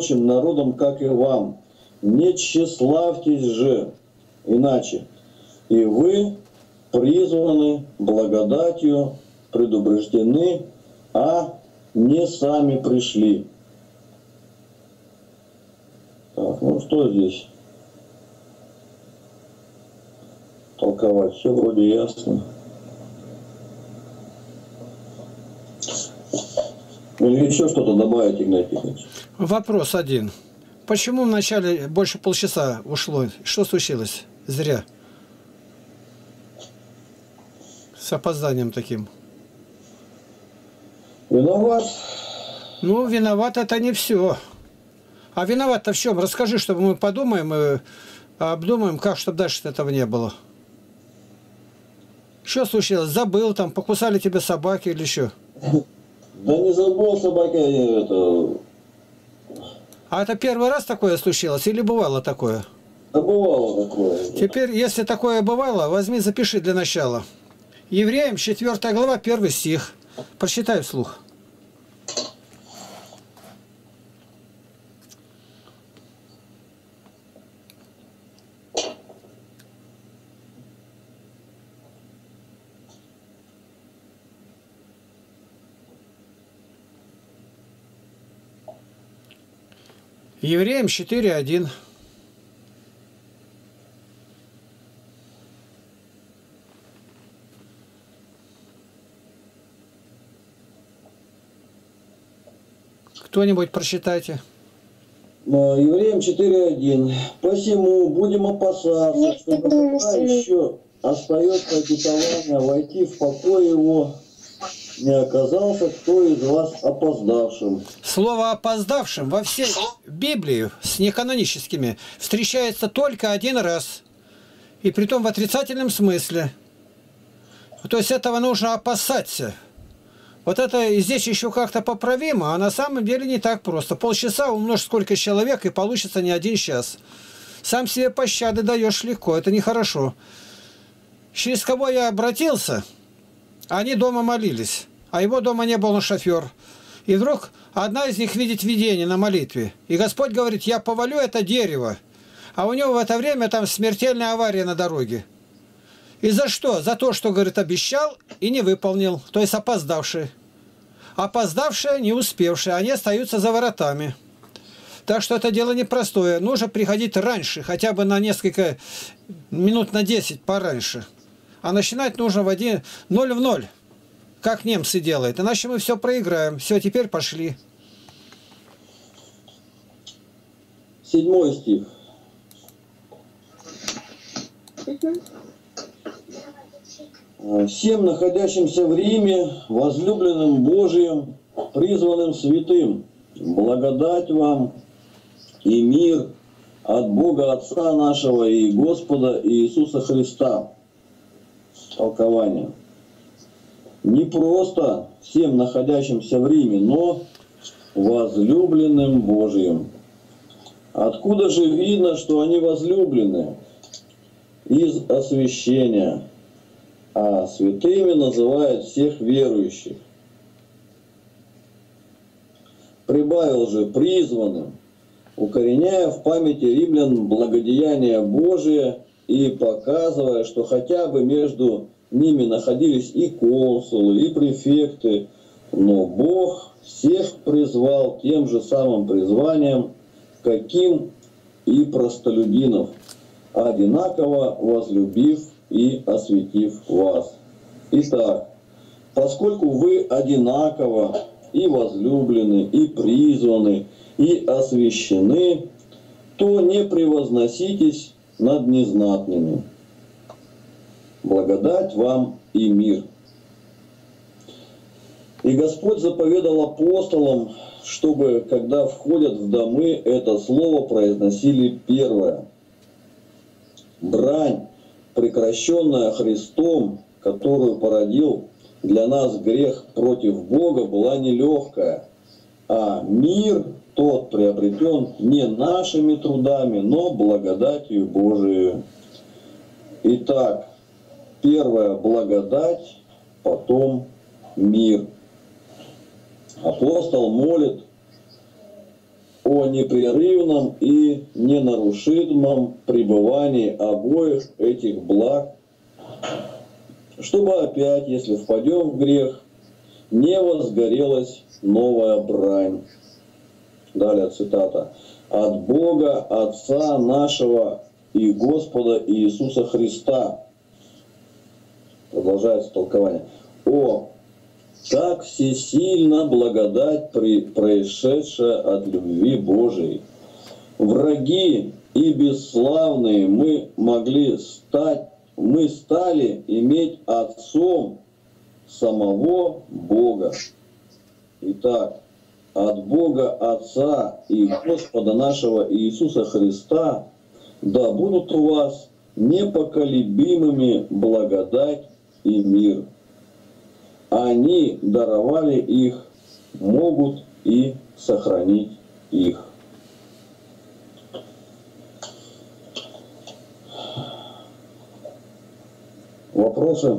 прочим народам, как и вам. Не тщеславьтесь же, иначе. И вы призваны благодатью, предупреждены, а не сами пришли. Так, ну что здесь толковать? Все вроде ясно. Или еще что-то добавить, Игнатий Тихонович? Вопрос один. Почему вначале больше полчаса ушло? Что случилось? Зря. С опозданием таким. Виноват. Ну, виноват это не все. А виноват-то в чем? Расскажи, чтобы мы подумаем и обдумаем, как, чтобы дальше этого не было. Что случилось? Забыл, там, покусали тебя собаки или что? Да не забыл собаки, это... А это первый раз такое случилось или бывало такое? Да бывало такое. Теперь, если такое бывало, возьми, запиши для начала. Евреям 4 глава, 1 стих. Прочитай вслух. Евреям 4:1. Кто-нибудь прочитайте. Евреям 4:1. Посему будем опасаться, что пока еще остается обетование войти в покой его, не оказался кто из вас опоздавшим. Слово «опоздавшим» во всей Библии с неканоническими встречается только один раз. И притом в отрицательном смысле. То есть этого нужно опасаться. Вот это и здесь еще как-то поправимо, а на самом деле не так просто. Полчаса умножь сколько человек, и получится не 1 час. Сам себе пощады даешь легко, это нехорошо. Через кого я обратился, они дома молились, а его дома не был шофер. И вдруг одна из них видит видение на молитве. И Господь говорит: я повалю это дерево. А у него в это время там смертельная авария на дороге. И за что? За то, что, говорит, обещал и не выполнил. То есть опоздавшие. Опоздавшие, не успевшие, они остаются за воротами. Так что это дело непростое. Нужно приходить раньше, хотя бы на несколько минут, на 10 пораньше. А начинать нужно в 0 в 0, как немцы делают. Иначе мы все проиграем. Все, теперь пошли. 7 стих. Всем находящимся в Риме, возлюбленным Божиим, призванным святым, благодать вам и мир от Бога Отца нашего и Господа Иисуса Христа. Толкование. Не просто всем находящимся в Риме, но возлюбленным Божиим. Откуда же видно, что они возлюблены? Из освящения. А святыми называют всех верующих. Прибавил же призванным, укореняя в памяти римлян благодеяние Божие и показывая, что хотя бы между ними находились и консулы, и префекты, но Бог всех призвал тем же самым призванием, каким и простолюдинов, одинаково возлюбив и осветив вас. Итак, поскольку вы одинаково и возлюблены, и призваны, и освящены, то не превозноситесь над незнатными. Благодать вам и мир. И Господь заповедал апостолам, чтобы, когда входят в домы, это слово произносили первое. Брань, прекращенная Христом, которую породил для нас грех против Бога, была нелегкая, а мир тот приобретен не нашими трудами, но благодатью Божией. Итак, первая благодать, потом мир. Апостол молит о о непрерывном и ненарушимом пребывании обоих этих благ, чтобы опять, если впадем в грех, не возгорелась новая брань. Далее цитата. От Бога Отца нашего и Господа Иисуса Христа. Продолжается толкование. О, как всесильна благодать, происшедшая от любви Божией. Враги и бесславные мы стали иметь Отцом самого Бога. Итак, от Бога Отца и Господа нашего Иисуса Христа да будут у вас непоколебимыми благодать и мир. Они даровали их, могут и сохранить их. Вопросы?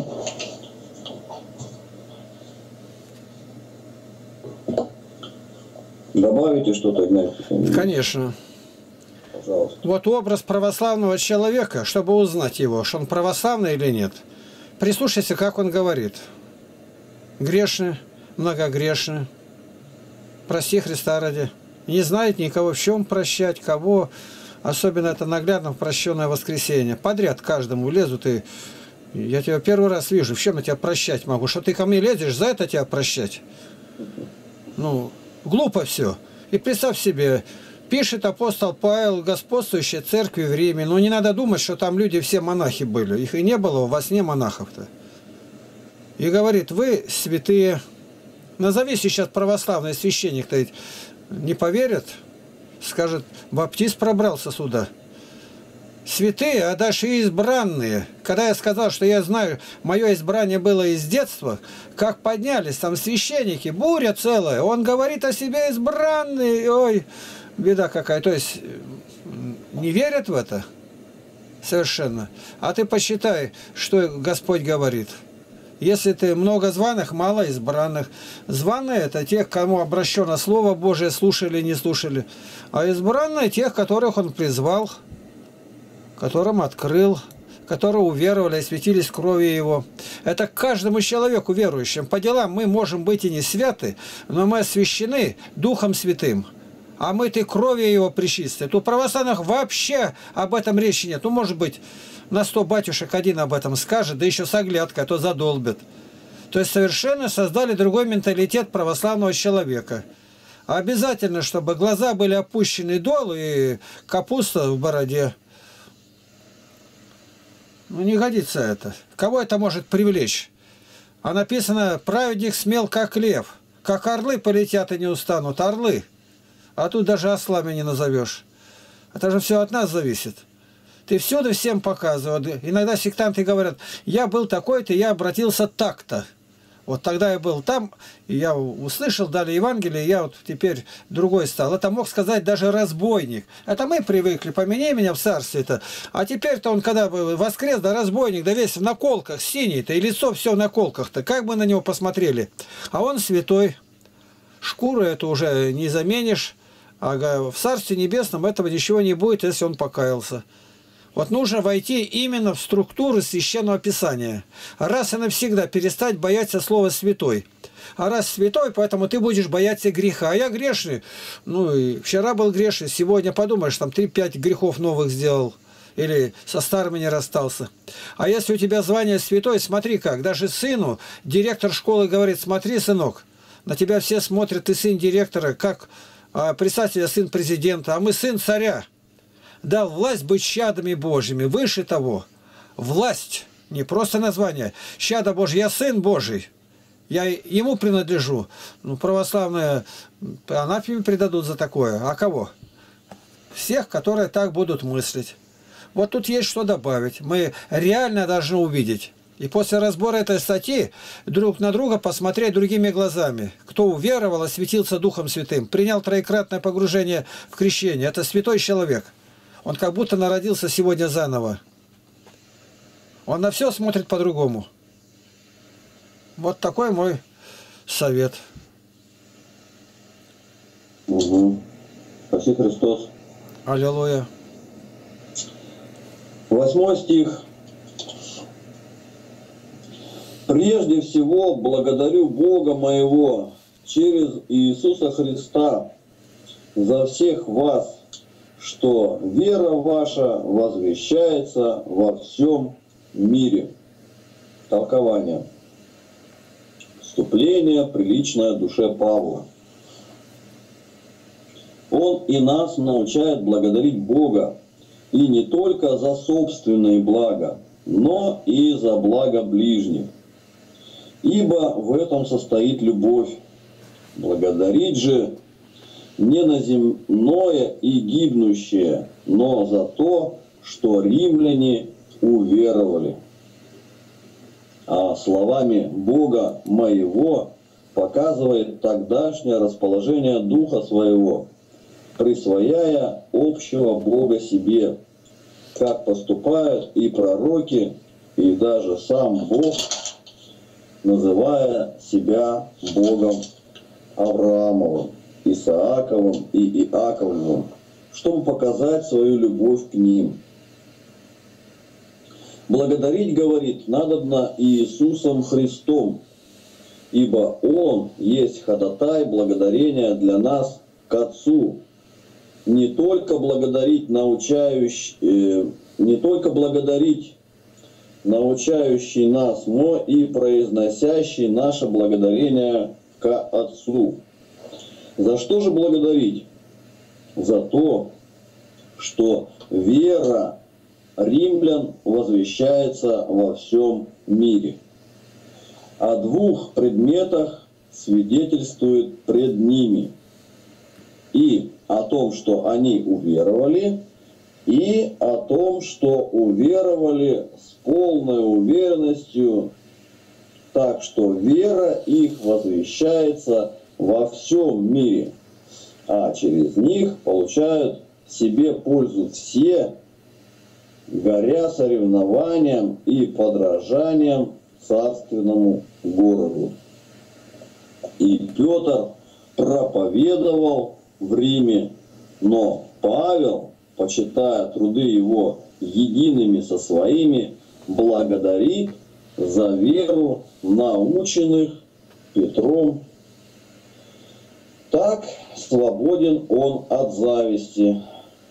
Добавите что-то, Игнатий Тихонович? Конечно. Пожалуйста. Вот образ православного человека, чтобы узнать его, что он православный или нет. Прислушайся, как он говорит. Грешный, многогрешный. Прости Христа ради. Не знает никого, в чем прощать, кого. Особенно это наглядно в прощенное воскресенье. Подряд каждому лезут и... Я тебя первый раз вижу, в чем я тебя прощать могу? Что ты ко мне лезешь, за это тебя прощать? Ну, глупо все. И представь себе, пишет апостол Павел, господствующей церкви в Риме. Но не надо думать, что там люди все монахи были. Их и не было во сне монахов-то. И говорит, вы святые. Назови сейчас православный священник-то не поверят. Скажет, баптист пробрался сюда. Святые, а дальше и избранные. Когда я сказал, что я знаю, мое избрание было из детства, как поднялись там священники, буря целая. Он говорит о себе избранный. Ой, беда какая. То есть не верят в это совершенно. А ты посчитай, что Господь говорит. Если ты много званых, мало избранных. Званые – это тех, кому обращено Слово Божие, слушали, не слушали. А избранные – тех, которых Он призвал, которым открыл, которые уверовали и светились кровью Его. Это каждому человеку верующим. По делам мы можем быть и не святы, но мы освящены Духом Святым. А мы-то кровью Его причисты. У православных вообще об этом речи нет. Ну, может быть, на 100 батюшек один об этом скажет, да еще с оглядкой, а то задолбит. То есть совершенно создали другой менталитет православного человека. А обязательно, чтобы глаза были опущены долу и капуста в бороде. Ну, не годится это. Кого это может привлечь? А написано, праведник смел, как лев. Как орлы полетят и не устанут. Орлы. А тут даже ослами не назовешь. Это же все от нас зависит. Ты всюду всем показываешь. Иногда сектанты говорят, я был такой-то, я обратился так-то. Вот тогда я был там, и я услышал, дали Евангелие, и я вот теперь другой стал. Это мог сказать даже разбойник. Это мы привыкли, поменяй меня в царстве-то. А теперь-то он, когда воскрес, да разбойник, да весь в наколках, синий-то, и лицо все в наколках-то. Как бы на него посмотрели? А он святой. Шкуру эту уже не заменишь. А в Царстве Небесном этого ничего не будет, если он покаялся. Вот нужно войти именно в структуру Священного Писания. Раз и навсегда перестать бояться слова «святой». А раз святой, поэтому ты будешь бояться греха. А я грешный. Ну, и вчера был грешный, сегодня подумаешь, там 3-5 грехов новых сделал. Или со старыми не расстался. А если у тебя звание святой, смотри как. Даже сыну директор школы говорит, смотри, сынок, на тебя все смотрят, ты сын директора, как представителя, сын президента, а мы сын царя. Дал власть быть чадами Божьими. Выше того, власть, не просто название. Чадо Божье, я сын Божий. Я ему принадлежу. Ну, православные анафеме предадут за такое. А кого? Всех, которые так будут мыслить. Вот тут есть что добавить. Мы реально должны увидеть. И после разбора этой статьи друг на друга посмотреть другими глазами. Кто уверовал, осветился Духом Святым, принял троекратное погружение в крещение. Это святой человек. Он как будто народился сегодня заново. Он на все смотрит по-другому. Вот такой мой совет. Угу. Спаси Христос. Аллилуйя. 8 стих. «Прежде всего благодарю Бога моего через Иисуса Христа за всех вас, что вера ваша возвещается во всем мире». Толкование. Вступление, приличное душе Павла. Он и нас научает благодарить Бога, и не только за собственные блага, но и за благо ближних. Ибо в этом состоит любовь. Благодарить же не на земное и гибнущее, но за то, что римляне уверовали. А словами Бога моего показывает тогдашнее расположение духа своего, присвояя общего Бога себе, как поступают и пророки, и даже сам Бог, называя себя Богом Авраамовым, Исааковым и Иаковлевым, чтобы показать свою любовь к ним. Благодарить, говорит, надобно Иисусом Христом, ибо Он есть ходатай благодарения для нас к Отцу. Не только благодарить научающий нас, но и произносящий наше благодарение к Отцу. За что же благодарить? За то, что вера римлян возвещается во всем мире. О двух предметах свидетельствует пред ними. И о том, что они уверовали, и о том, что уверовали с полной уверенностью, так что вера их возвещается во всем мире, а через них получают себе пользу все, горя соревнованием и подражанием царственному городу. И Петр проповедовал в Риме, но Павел, почитая труды его едиными со своими, благодарит за веру наученных Петром. Так свободен он от зависти.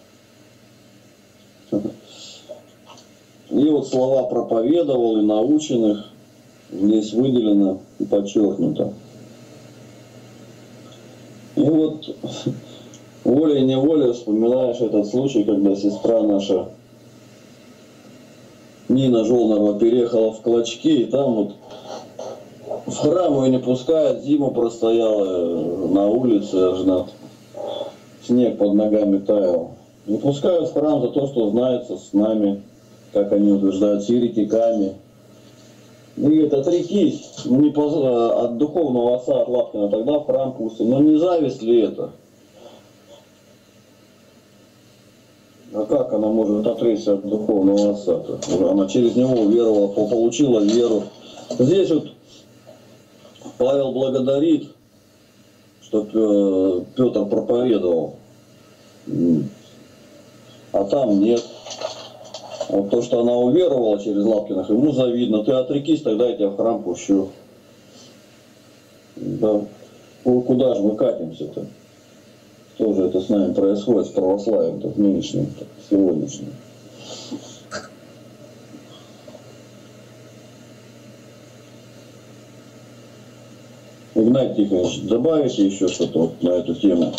И вот слова проповедовал и наученных здесь выделено и подчеркнуто. И вот волей-неволей вспоминаешь этот случай, когда сестра наша Нина Жолнарова переехала в Клочки, и там вот в храм ее не пускают, зиму простояла на улице, аж снег под ногами таял. Не пускают в храм за то, что знается с нами, как они утверждают, с еретиками. И говорит, отрекись от духовного отца, от Лапкина, тогда в храм пустим. Но не зависть ли это? А как она может отречься от духовного отца-то? Она через него уверовала, получила веру. Здесь вот Павел благодарит, что Петр проповедовал, а там нет. Вот то, что она уверовала через Лапкиных, ему завидно. Ты отрекись, тогда я тебя в храм пущу. Да. Куда же мы катимся-то? Что же это с нами происходит, с православием-то, нынешним, сегодняшним? Игнатий Тихонович, добавите еще что-то вот на эту тему?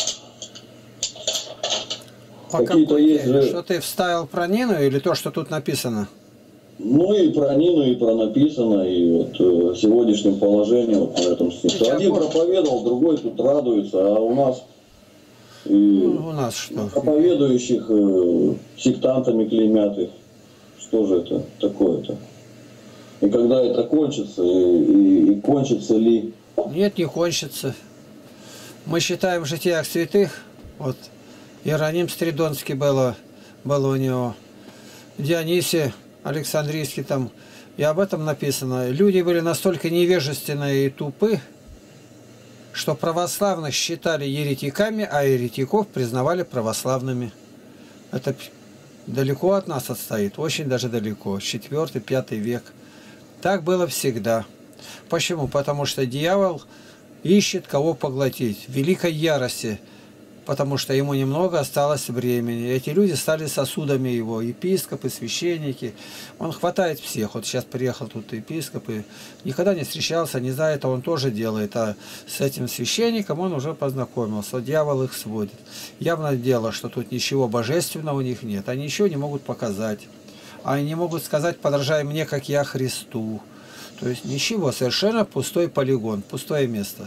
По какой теме? Что ты вставил про Нину или то, что тут написано? Ну и про Нину, и про написано, и вот сегодняшнем положении вот на этом стихе. Один проповедовал, другой тут радуется, а у нас у нас что? Проповедующих сектантами клеймят их. Что же это такое-то? И когда это кончится, и кончится ли? Нет, не кончится. Мы считаем в житиях святых, вот Иероним Стридонский был у него, Дионисий Александрийский там, и об этом написано. Люди были настолько невежественные и тупы, что православных считали еретиками, а еретиков признавали православными. Это далеко от нас отстоит, очень даже далеко, 4-5 век. Так было всегда. Почему? Потому что дьявол ищет кого поглотить в великой ярости, потому что ему немного осталось времени. Эти люди стали сосудами его, епископы, священники. Он хватает всех. Вот сейчас приехал тут епископ, и никогда не встречался, не знает, а он тоже делает. А с этим священником он уже познакомился. Вот дьявол их сводит. Явное дело, что тут ничего божественного у них нет. Они ничего не могут показать. Они не могут сказать: подражай мне, как я Христу. То есть ничего, совершенно пустой полигон, пустое место.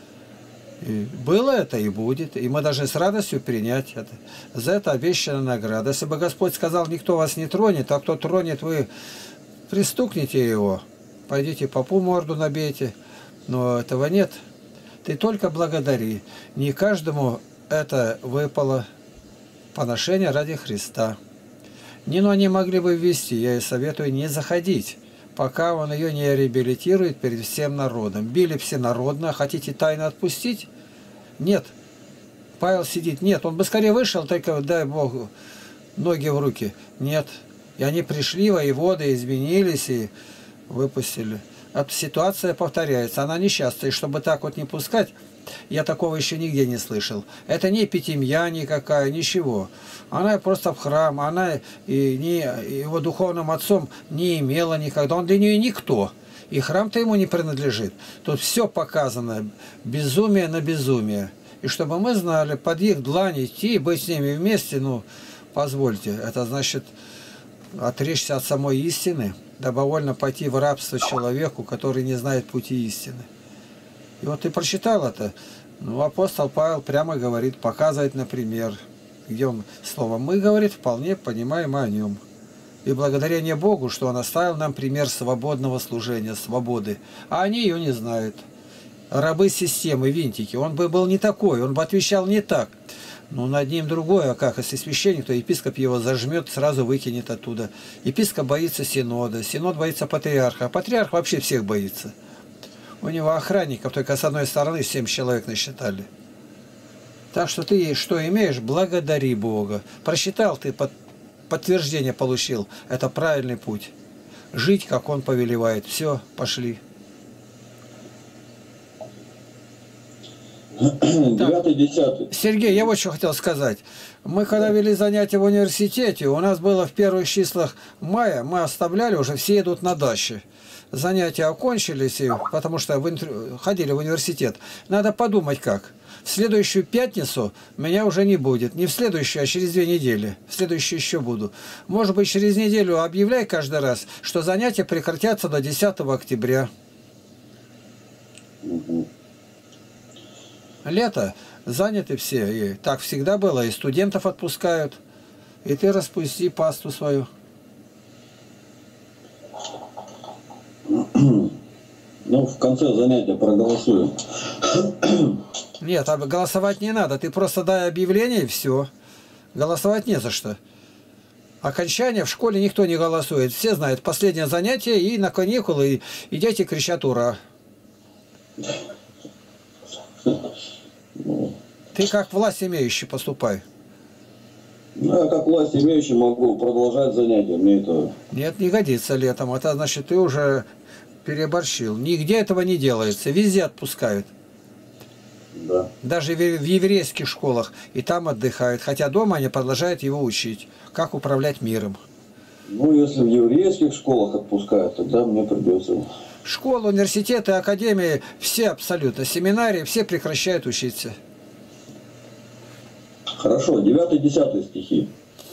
И было это и будет, и мы должны с радостью принять это. За это обещана награда. Если бы Господь сказал: никто вас не тронет, а кто тронет, вы пристукните его, пойдите попу морду набейте. Но этого нет. Ты только благодари. Не каждому это выпало поношение ради Христа. Нину они могли бы ввести, я ей советую не заходить, пока он ее не реабилитирует перед всем народом. Били всенародно, хотите тайно отпустить? Нет. Павел сидит. Нет, он бы скорее вышел, только дай Бог ноги в руки. Нет. И они пришли, воеводы, изменились и выпустили. Эта ситуация повторяется. Она несчастная. И чтобы так вот не пускать, я такого еще нигде не слышал. Это не эпитемья никакая, ничего. Она просто в храм, она и не, его духовным отцом не имела никогда. Он для нее никто. И храм-то ему не принадлежит. Тут все показано. Безумие на безумие. И чтобы мы знали, под их длань идти, быть с ними вместе, ну, позвольте, это значит отречься от самой истины, добровольно пойти в рабство человеку, который не знает пути истины. И вот ты прочитал это. Ну, апостол Павел прямо говорит, показывает на пример, где он словом «мы», говорит, вполне понимаем о нем. И благодарение Богу, что он оставил нам пример свободного служения, свободы. А они ее не знают. Рабы системы, винтики. Он бы был не такой, он бы отвечал не так. Но над ним другое, а как? Если священник, то епископ его зажмет, сразу выкинет оттуда. Епископ боится синода, синод боится патриарха, а патриарх вообще всех боится. У него охранников только с одной стороны 7 человек насчитали. Так что ты что имеешь, благодари Бога. Прочитал ты, подтверждение получил. Это правильный путь. Жить, как Он повелевает. Все, пошли. 9-10. Сергей, я вот что хотел сказать. Мы когда вели занятия в университете, у нас было в первых числах мая, мы оставляли, уже все идут на даче. Занятия окончились, потому что ходили в университет. Надо подумать как. В следующую пятницу меня уже не будет. Не в следующую, а через 2 недели. В следующую еще буду. Может быть, через неделю объявляй каждый раз, что занятия прекратятся до 10 октября. Лето, заняты все. И так всегда было. И студентов отпускают. И ты распусти пасту свою. Ну, в конце занятия проголосуем. Нет, голосовать не надо. Ты просто дай объявление и все. Голосовать не за что. Окончание в школе никто не голосует. Все знают, последнее занятие и на каникулы, и дети кричат «Ура!». Ты как власть имеющий поступай. Ну, я как власть имеющий могу продолжать занятия. Мне это... Нет, не годится летом. Это значит, ты уже переборщил. Нигде этого не делается. Везде отпускают. Да. Даже в еврейских школах. И там отдыхают. Хотя дома они продолжают его учить. Как управлять миром. Ну, если в еврейских школах отпускают, тогда мне придется... Школы, университеты, академии, все абсолютно. Семинарии, все прекращают учиться. Хорошо, 9-10 стихи.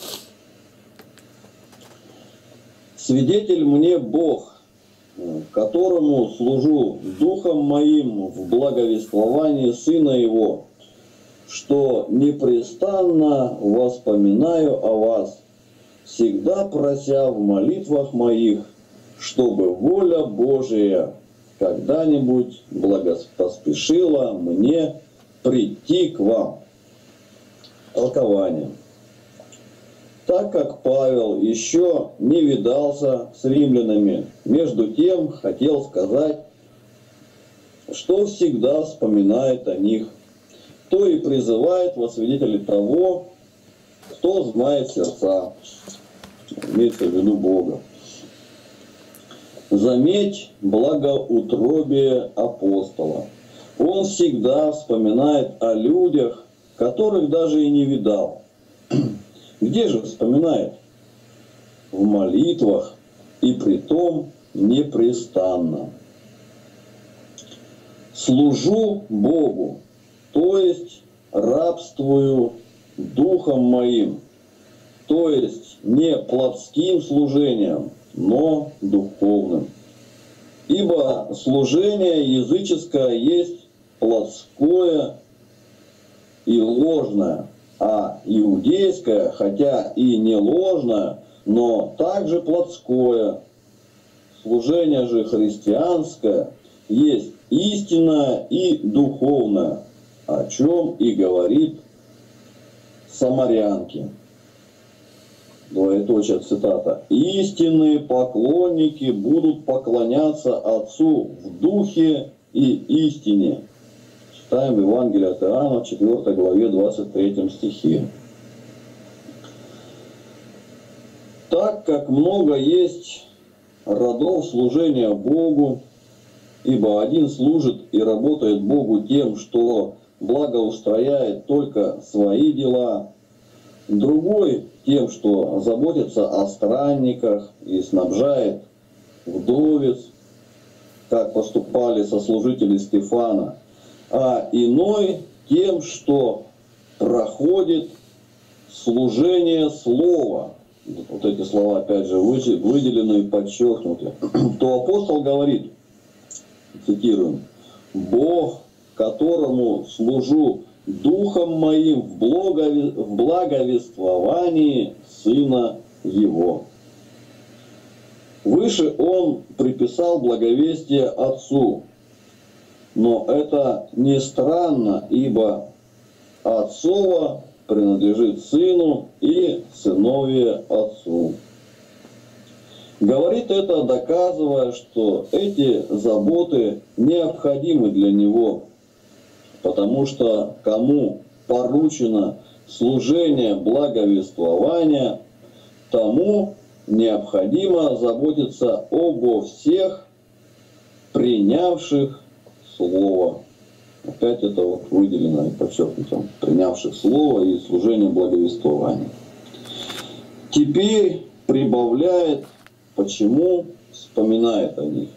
«Свидетель мне Бог, которому служу духом моим в благовествовании Сына Его, что непрестанно воспоминаю о вас, всегда прося в молитвах моих, чтобы воля Божия когда-нибудь благопоспешила мне прийти к вам». Толкование. Так как Павел еще не видался с римлянами, между тем хотел сказать, что всегда вспоминает о них, то и призывает во свидетели того, кто знает сердца, имеется в виду Бога. Заметь благоутробие апостола. Он всегда вспоминает о людях, которых даже и не видал. Где же вспоминает? В молитвах, и притом непрестанно. Служу Богу, то есть рабствую духом моим, то есть не плотским служением, но духовным. Ибо служение языческое есть плотское и ложное, а иудейское, хотя и не ложное, но также плотское. Служение же христианское есть истинное и духовное, о чем и говорит Самарянке. Двоеточие цитата. «Истинные поклонники будут поклоняться Отцу в духе и истине». Читаем Евангелие от Иоанна, 4 главе, 23 стихе. Так как много есть родов служения Богу, ибо один служит и работает Богу тем, что благоустрояет только свои дела, другой тем, что заботится о странниках и снабжает вдовец, как поступали сослужители Стефана, а иной тем, что проходит служение слова. Вот эти слова опять же выделены и подчеркнуты. То апостол говорит, цитируем: «Бог, которому служу духом моим в благовествовании Сына Его». Выше он приписал благовестие Отцу. Но это не странно, ибо Отцово принадлежит Сыну и Сыновье Отцу. Говорит это, доказывая, что эти заботы необходимы для него, потому что кому поручено служение благовествования, тому необходимо заботиться обо всех принявших Слово. Опять это вот выделено и подчеркнуто. Принявших Слово и служение благовествования. Теперь прибавляет, почему вспоминает о них.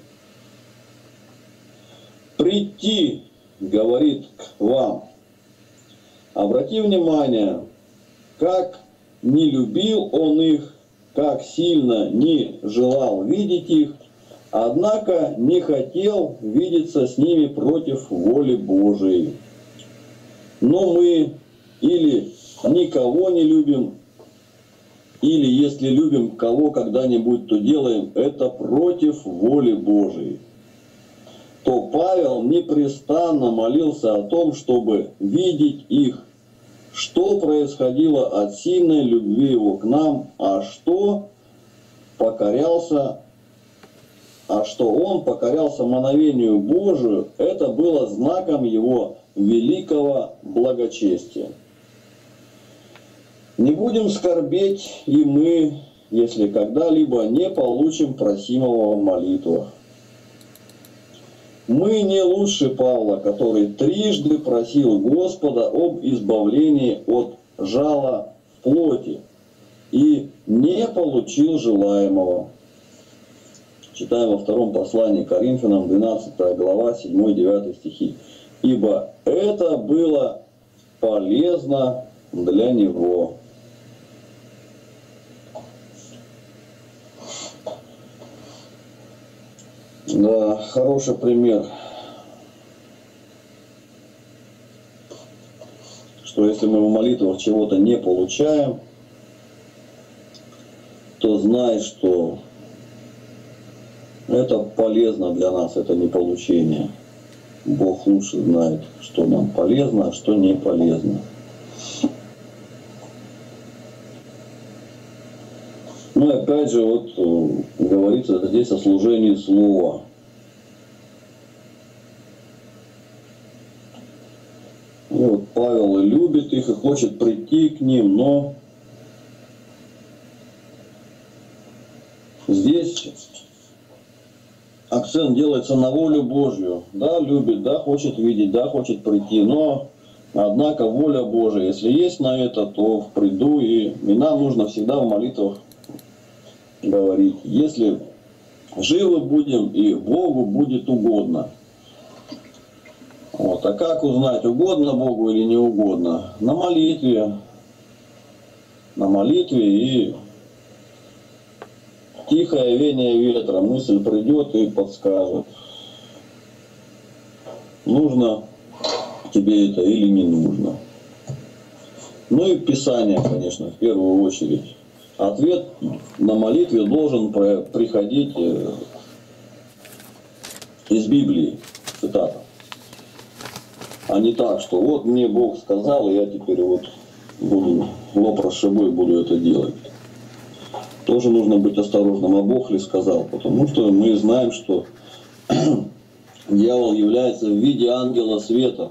«Прийти, говорит, к вам». Обрати внимание, как не любил он их, как сильно не желал видеть их, однако не хотел видеться с ними против воли Божией. Но мы или никого не любим, или если любим кого когда-нибудь, то делаем это против воли Божией. То Павел непрестанно молился о том, чтобы видеть их, что происходило от сильной любви его к нам, а что он покорялся мановению Божию, это было знаком его великого благочестия. Не будем скорбеть и мы, если когда-либо не получим просимого в молитвах. Мы не лучше Павла, который трижды просил Господа об избавлении от жала в плоти и не получил желаемого. Читаем во втором послании к Коринфянам, 12 глава, 7-9 стихи. «Ибо это было полезно для него». Да, хороший пример, что если мы в молитвах чего-то не получаем, то знай, что это полезно для нас, это не получение. Бог лучше знает, что нам полезно, а что не полезно. Ну и опять же, вот говорится здесь о служении слова. их и хочет прийти к ним, но здесь акцент делается на волю Божью. Да, любит, да, хочет видеть, да, хочет прийти, но однако воля Божия, если есть на это, то приду, и нам нужно всегда в молитвах говорить, если живы будем и Богу будет угодно. Вот. А как узнать, угодно Богу или не угодно? На молитве. На молитве и тихое веяние ветра. Мысль придет и подскажет. Нужно тебе это или не нужно. Ну и Писание, конечно, в первую очередь. Ответ на молитве должен приходить из Библии. Цитата. А не так, что вот мне Бог сказал, и я теперь вот буду лоб расшибой, буду это делать. Тоже нужно быть осторожным. А Бог ли сказал? Потому что мы знаем, что дьявол является в виде ангела света.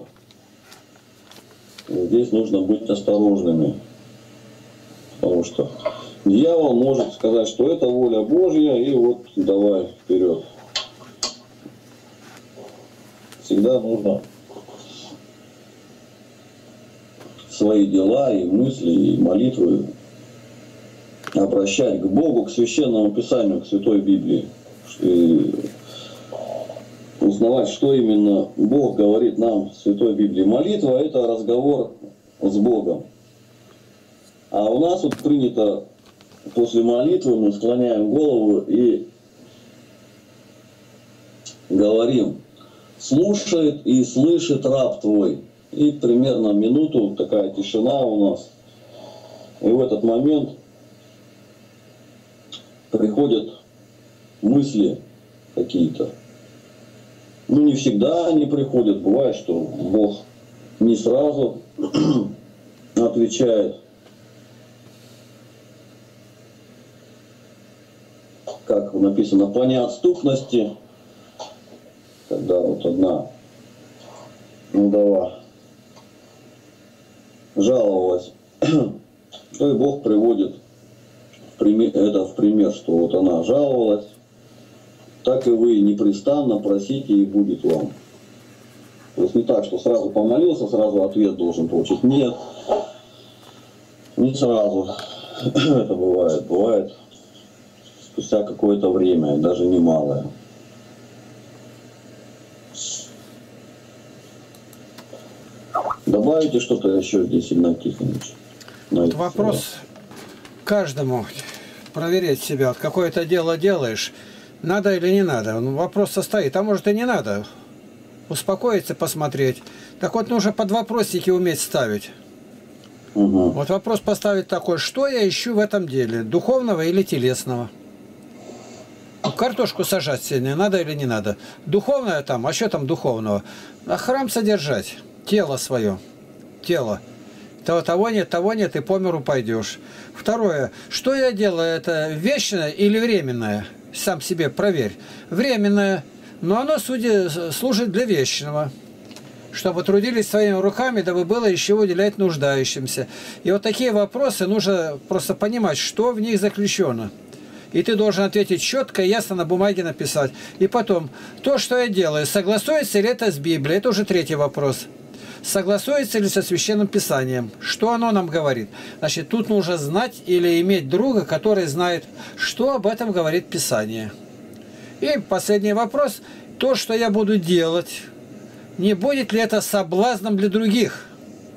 И здесь нужно быть осторожными. Потому что дьявол может сказать, что это воля Божья, и вот давай вперед. Всегда нужно свои дела и мысли, и молитвы обращать к Богу, к Священному Писанию, к Святой Библии. И узнавать, что именно Бог говорит нам в Святой Библии. Молитва – это разговор с Богом. А у нас вот принято после молитвы мы склоняем голову и говорим: слушает и слышит раб твой. И примерно минуту такая тишина у нас. И в этот момент приходят мысли какие-то. Ну, не всегда они приходят. Бывает, что Бог не сразу отвечает. Как написано, по неотступности, когда вот одна вдова жаловалась, то и Бог приводит это в пример, что вот она жаловалась, так и вы непрестанно просите, и будет вам. То есть не так, что сразу помолился, сразу ответ должен получить. Нет, не сразу это бывает. Бывает спустя какое-то время, даже немалое. Добавите что-то еще здесь, Игнатий Тихонович? Вот вопрос каждому проверять себя. Вот какое-то дело делаешь, надо или не надо. Вопрос состоит, а может и не надо. Успокоиться, посмотреть. Так вот, нужно под вопросики уметь ставить. Угу. Вот вопрос поставить такой: что я ищу в этом деле? Духовного или телесного? Картошку сажать сегодня надо или не надо? Духовное там, а что там духовного? А храм содержать, тело свое, тело. Того нет, и по миру пойдешь. Второе, что я делаю, это вечное или временное? Сам себе проверь. Временное, но оно служит для вечного. Чтобы трудились своими руками, дабы было еще уделять нуждающимся. И вот такие вопросы нужно просто понимать, что в них заключено. И ты должен ответить четко и ясно на бумаге написать. И потом, то, что я делаю, согласуется ли это с Библией? Это уже третий вопрос. Согласуется ли со Священным Писанием? Что оно нам говорит? Значит, тут нужно знать или иметь друга, который знает, что об этом говорит Писание. И последний вопрос. То, что я буду делать, не будет ли это соблазном для других?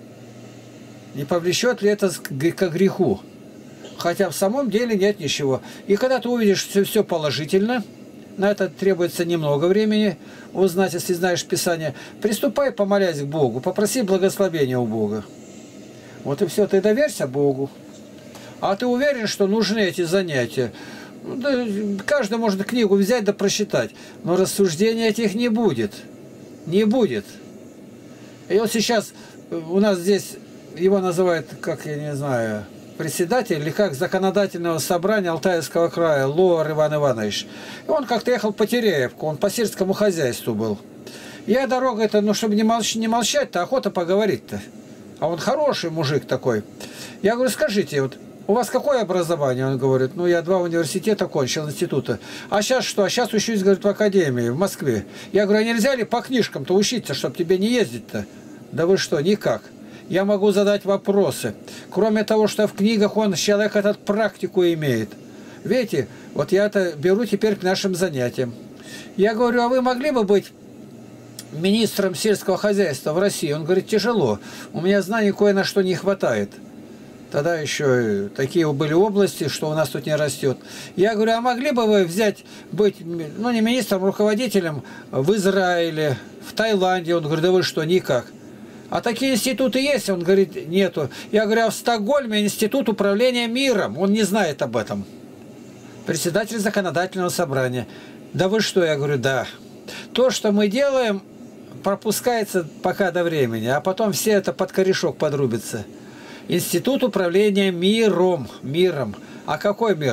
Не повлечет ли это к греху? Хотя в самом деле нет ничего. И когда ты увидишь, что все положительно, на это требуется немного времени узнать, если знаешь Писание, приступай, помолясь к Богу, попроси благословения у Бога. Вот и все, ты доверься Богу. А ты уверен, что нужны эти занятия? Да, каждый может книгу взять да прочитать, но рассуждений этих не будет. Не будет. И вот сейчас у нас здесь, его называют, как я не знаю, председатель или как законодательного собрания Алтайского края Лор Иван Иванович. И он как-то ехал по Тереевку, он по сельскому хозяйству был. Я дорога это, ну, чтобы не молчать-то, охота поговорить-то. А он хороший мужик такой. Я говорю, скажите, вот у вас какое образование? Он говорит, ну я 2 университета кончил, института. А сейчас что? А сейчас учусь, говорит, в академии, в Москве. Я говорю, а нельзя ли по книжкам-то учиться, чтобы тебе не ездить-то? Да вы что, никак. Я могу задать вопросы. Кроме того, что в книгах он, человек этот практику имеет. Видите, вот я это беру теперь к нашим занятиям. Я говорю, а вы могли бы быть министром сельского хозяйства в России? Он говорит, тяжело. У меня знаний кое на что не хватает. Тогда еще такие были области, что у нас тут не растет. Я говорю, а могли бы вы взять, быть, ну не министром, руководителем в Израиле, в Таиланде? Он говорит, да вы что, никак. А такие институты есть? Он говорит, нету. Я говорю, а в Стокгольме институт управления миром. Он не знает об этом. Председатель законодательного собрания. Да вы что? Я говорю, да. То, что мы делаем, пропускается пока до времени, а потом все это под корешок подрубится. Институт управления миром. Миром. А какой мир?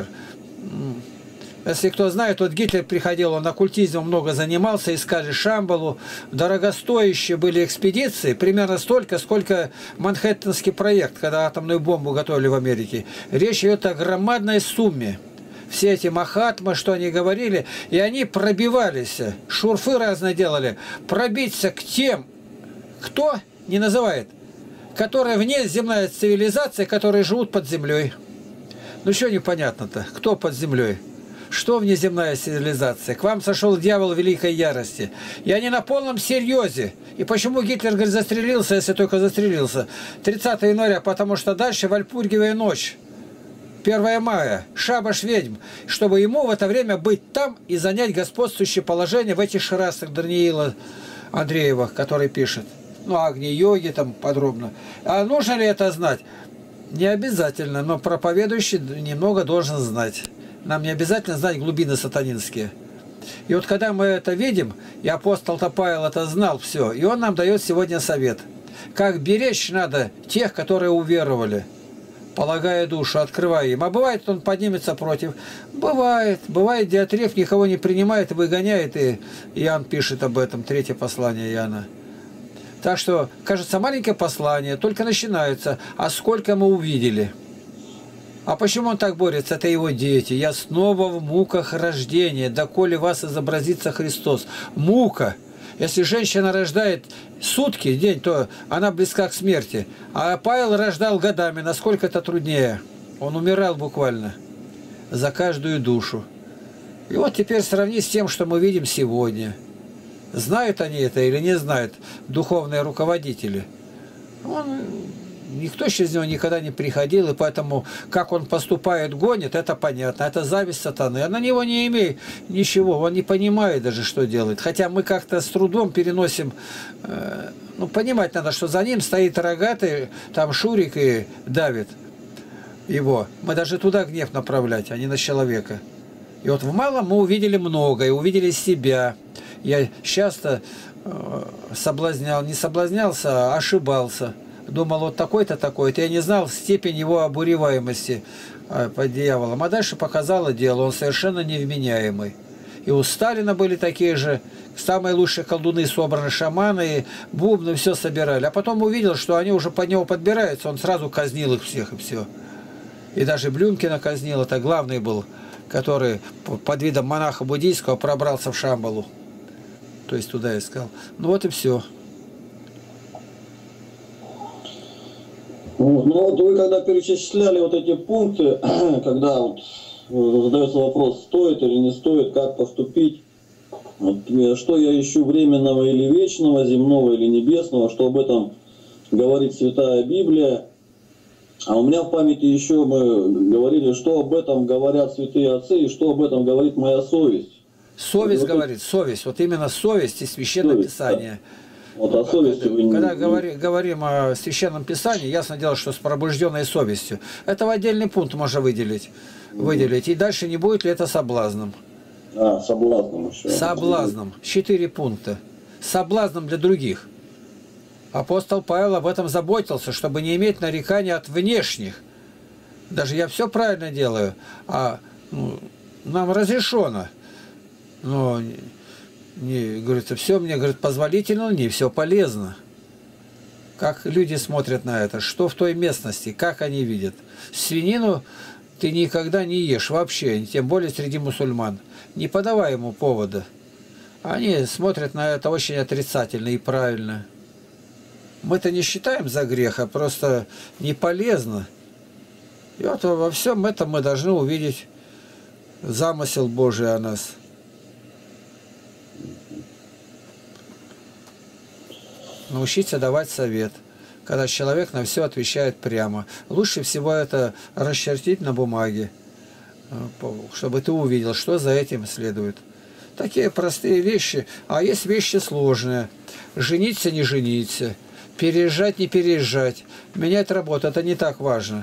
Если кто знает, вот Гитлер приходил, он оккультизмом много занимался, искали Шамбалу. Дорогостоящие были экспедиции, примерно столько, сколько Манхэттенский проект, когда атомную бомбу готовили в Америке. Речь идет о громадной сумме. Все эти Махатмы, что они говорили, и они пробивались, шурфы разные делали, пробиться к тем, кто не называет, которые вне земная цивилизация, которые живут под землей. Ну что непонятно-то? Кто под землей? Что внеземная цивилизация? К вам сошел дьявол великой ярости. И они на полном серьезе. И почему Гитлер, говорит, застрелился, если только застрелился? 30 января, потому что дальше Вальпургиевая ночь. 1 мая, шабаш ведьм, чтобы ему в это время быть там и занять господствующее положение в этих шарасах Даниила Андреева, который пишет. Ну, Агни-йоги там подробно. А нужно ли это знать? Не обязательно, но проповедующий немного должен знать. Нам не обязательно знать глубины сатанинские. И вот когда мы это видим, и апостол Павел это знал все, и он нам дает сегодня совет. Как беречь надо тех, которые уверовали, полагая душу, открывая им. А бывает, он поднимется против. Бывает. Бывает, Диатреф никого не принимает и выгоняет, и Иоанн пишет об этом, 3 послание Иоанна. Так что, кажется, маленькое послание, только начинается. А сколько мы увидели? А почему он так борется? Это его дети. Я снова в муках рождения, доколе вас изобразится Христос. Мука. Если женщина рождает сутки, день, то она близка к смерти. А Павел рождал годами. Насколько это труднее? Он умирал буквально за каждую душу. И вот теперь сравни с тем, что мы видим сегодня. Знают они это или не знают, духовные руководители? Никто через него никогда не приходил, и поэтому, как он поступает, гонит, это понятно. Это зависть сатаны. А на него не имеет ничего, он не понимает даже, что делает. Хотя мы как-то с трудом переносим, ну, понимать надо, что за ним стоит рогатый, там Шурик и давит его. Мы даже туда гнев направлять, а не на человека. И вот в малом мы увидели многое, увидели себя. Я часто соблазнял, не соблазнялся, а ошибался. Думал, вот такой-то, такой-то. Я не знал степень его обуреваемости под дьяволом. А дальше показало дело, он совершенно невменяемый. И у Сталина были такие же, самые лучшие колдуны собраны, шаманы, и бубны, все собирали. А потом увидел, что они уже под него подбираются, он сразу казнил их всех, и все. И даже Блюмкина казнил, это главный был, который под видом монаха буддийского пробрался в Шамбалу. То есть туда искал. Ну вот и все. Ну вот вы когда перечисляли вот эти пункты, когда вот задается вопрос, стоит или не стоит, как поступить, вот, что я ищу, временного или вечного, земного или небесного, что об этом говорит Святая Библия. А у меня в памяти еще мы говорили, что об этом говорят святые отцы и что об этом говорит моя совесть. Совесть вот говорит, совесть. Вот именно совесть и Священное Писание. Да. Вот о совести вы Когда говорим о Священном Писании, ясно дело, что с пробужденной совестью. Это в отдельный пункт можно выделить. И дальше не будет ли это соблазном? Соблазном еще. Соблазном. 4 пункта. Соблазном для других. Апостол Павел об этом заботился, чтобы не иметь нарекания от внешних. Даже я все правильно делаю, а нам разрешено. Но не, говорится, все мне, говорит, позволительно, не все полезно. как люди смотрят на это, что в той местности, как они видят. Свинину ты никогда не ешь вообще, тем более среди мусульман. Не подавай ему повода. Они смотрят на это очень отрицательно и правильно. Мы-то не считаем за грех, а просто не полезно. И вот во всем этом мы должны увидеть замысел Божий о нас. Научиться давать совет, когда человек на все отвечает прямо. Лучше всего это расчертить на бумаге, чтобы ты увидел, что за этим следует. Такие простые вещи, а есть вещи сложные. Жениться, не жениться, переезжать, не переезжать, менять работу, это не так важно.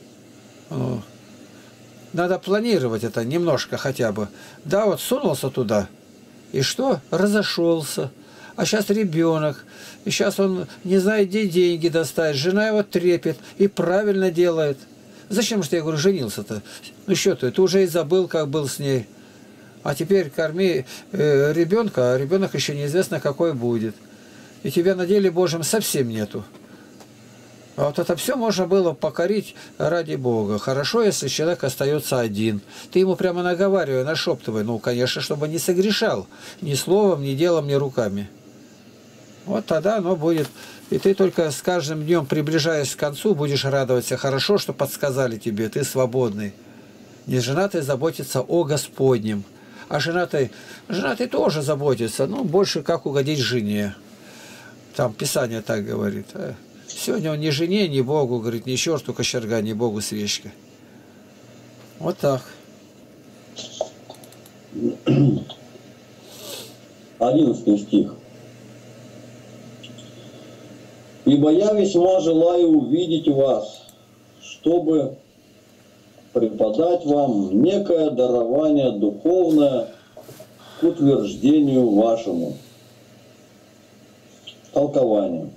Надо планировать это немножко хотя бы. Да, вот сунулся туда, и что? Разошелся. А сейчас ребенок, и сейчас он не знает, где деньги достать, жена его трепет и правильно делает. Зачем же, я говорю, женился-то? Ну что ты уже и забыл, как был с ней. А теперь корми ребенка, а ребенок еще неизвестно, какой будет. И тебя на деле Божьем совсем нету. А вот это все можно было покорить ради Бога. Хорошо, если человек остается один. Ты ему прямо наговаривай, нашептывай. Ну, конечно, чтобы не согрешал ни словом, ни делом, ни руками. Вот тогда оно будет. И ты только с каждым днем, приближаясь к концу, будешь радоваться. Хорошо, что подсказали тебе, ты свободный. Не женатый заботится о Господнем. А женатый тоже заботится, но больше как угодить жене. Там Писание так говорит. Сегодня он ни жене, ни Богу, говорит, ни черту кочерга, ни Богу свечка. Вот так. 11 стих. «Ибо я весьма желаю увидеть вас, чтобы преподать вам некое дарование духовное к утверждению вашему». Толкование.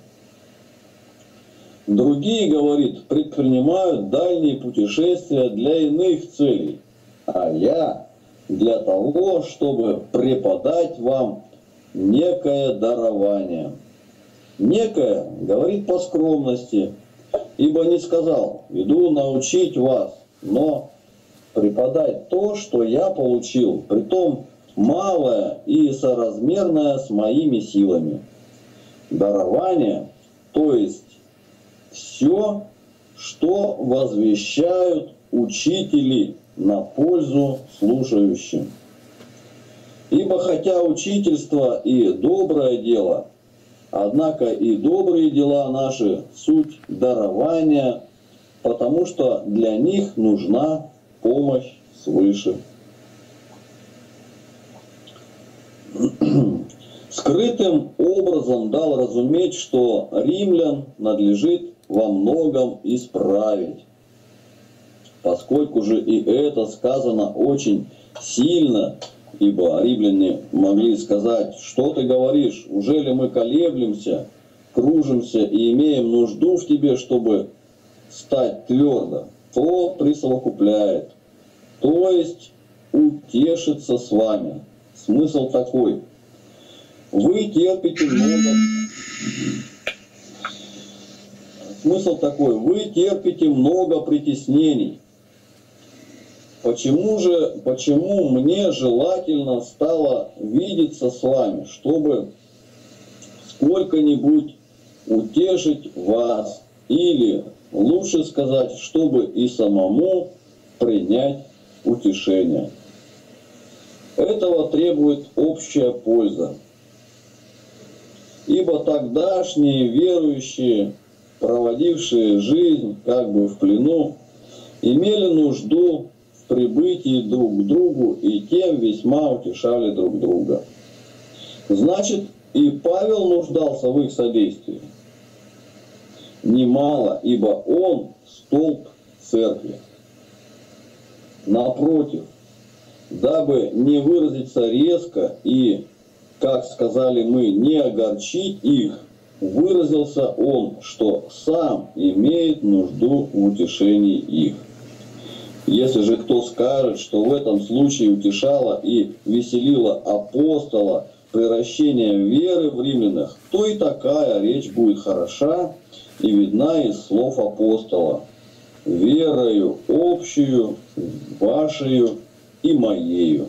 Другие, говорит, предпринимают дальние путешествия для иных целей, а я для того, чтобы преподать вам некое дарование. Некое, говорит по скромности, ибо не сказал, иду научить вас, но преподать то, что я получил, притом малое и соразмерное с моими силами. Дарование, то есть все, что возвещают учители на пользу слушающим. Ибо хотя учительство и доброе дело, однако и добрые дела наши суть дарования, потому что для них нужна помощь свыше. Скрытым образом дал разуметь, что римлян надлежит во многом исправить, поскольку же и это сказано очень сильно, ибо римляне могли сказать, что ты говоришь, уже ли мы колеблемся, кружимся и имеем нужду в тебе, чтобы стать твердо, то присовокупляет, то есть утешится с вами. Смысл такой. Вы терпите много... Смысл такой. Вы терпите много притеснений. Почему мне желательно стало видеться с вами, чтобы сколько-нибудь утешить вас, или, лучше сказать, чтобы и самому принять утешение. Этого требует общая польза. Ибо тогдашние верующие, проводившие жизнь как бы в плену, имели нужду в прибытии друг к другу и тем весьма утешали друг друга. Значит, и Павел нуждался в их содействии. Немало, ибо он столб церкви. Напротив, дабы не выразиться резко и, как сказали мы, не огорчить их, выразился он, что сам имеет нужду в утешении их. Если же кто скажет, что в этом случае утешало и веселило апостола приращения веры в римлянах, то и такая речь будет хороша и видна из слов апостола: верою общую, вашею и моею.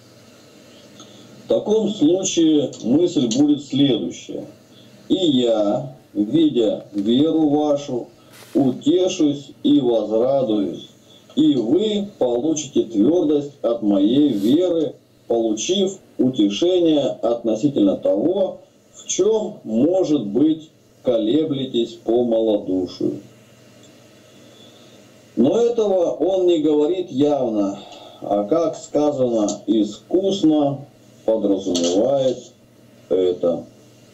В таком случае мысль будет следующая: и я, видя веру вашу, утешусь и возрадуюсь, и вы получите твердость от моей веры, получив утешение относительно того, в чем, может быть, колеблетесь по малодушию. Но этого он не говорит явно, а, как сказано, искусно подразумевает это.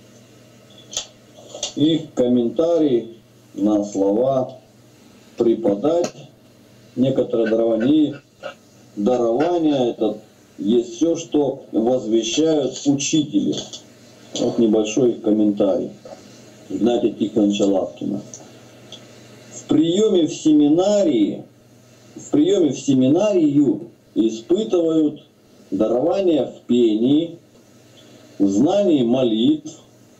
И комментарий на слова «преподать» некоторое дарование. Дарование – это есть все, что возвещают учители. Вот небольшой комментарий Игнатия Тихоновича Лапкина. В приеме в семинарию испытывают дарование в пении, в знании молитв.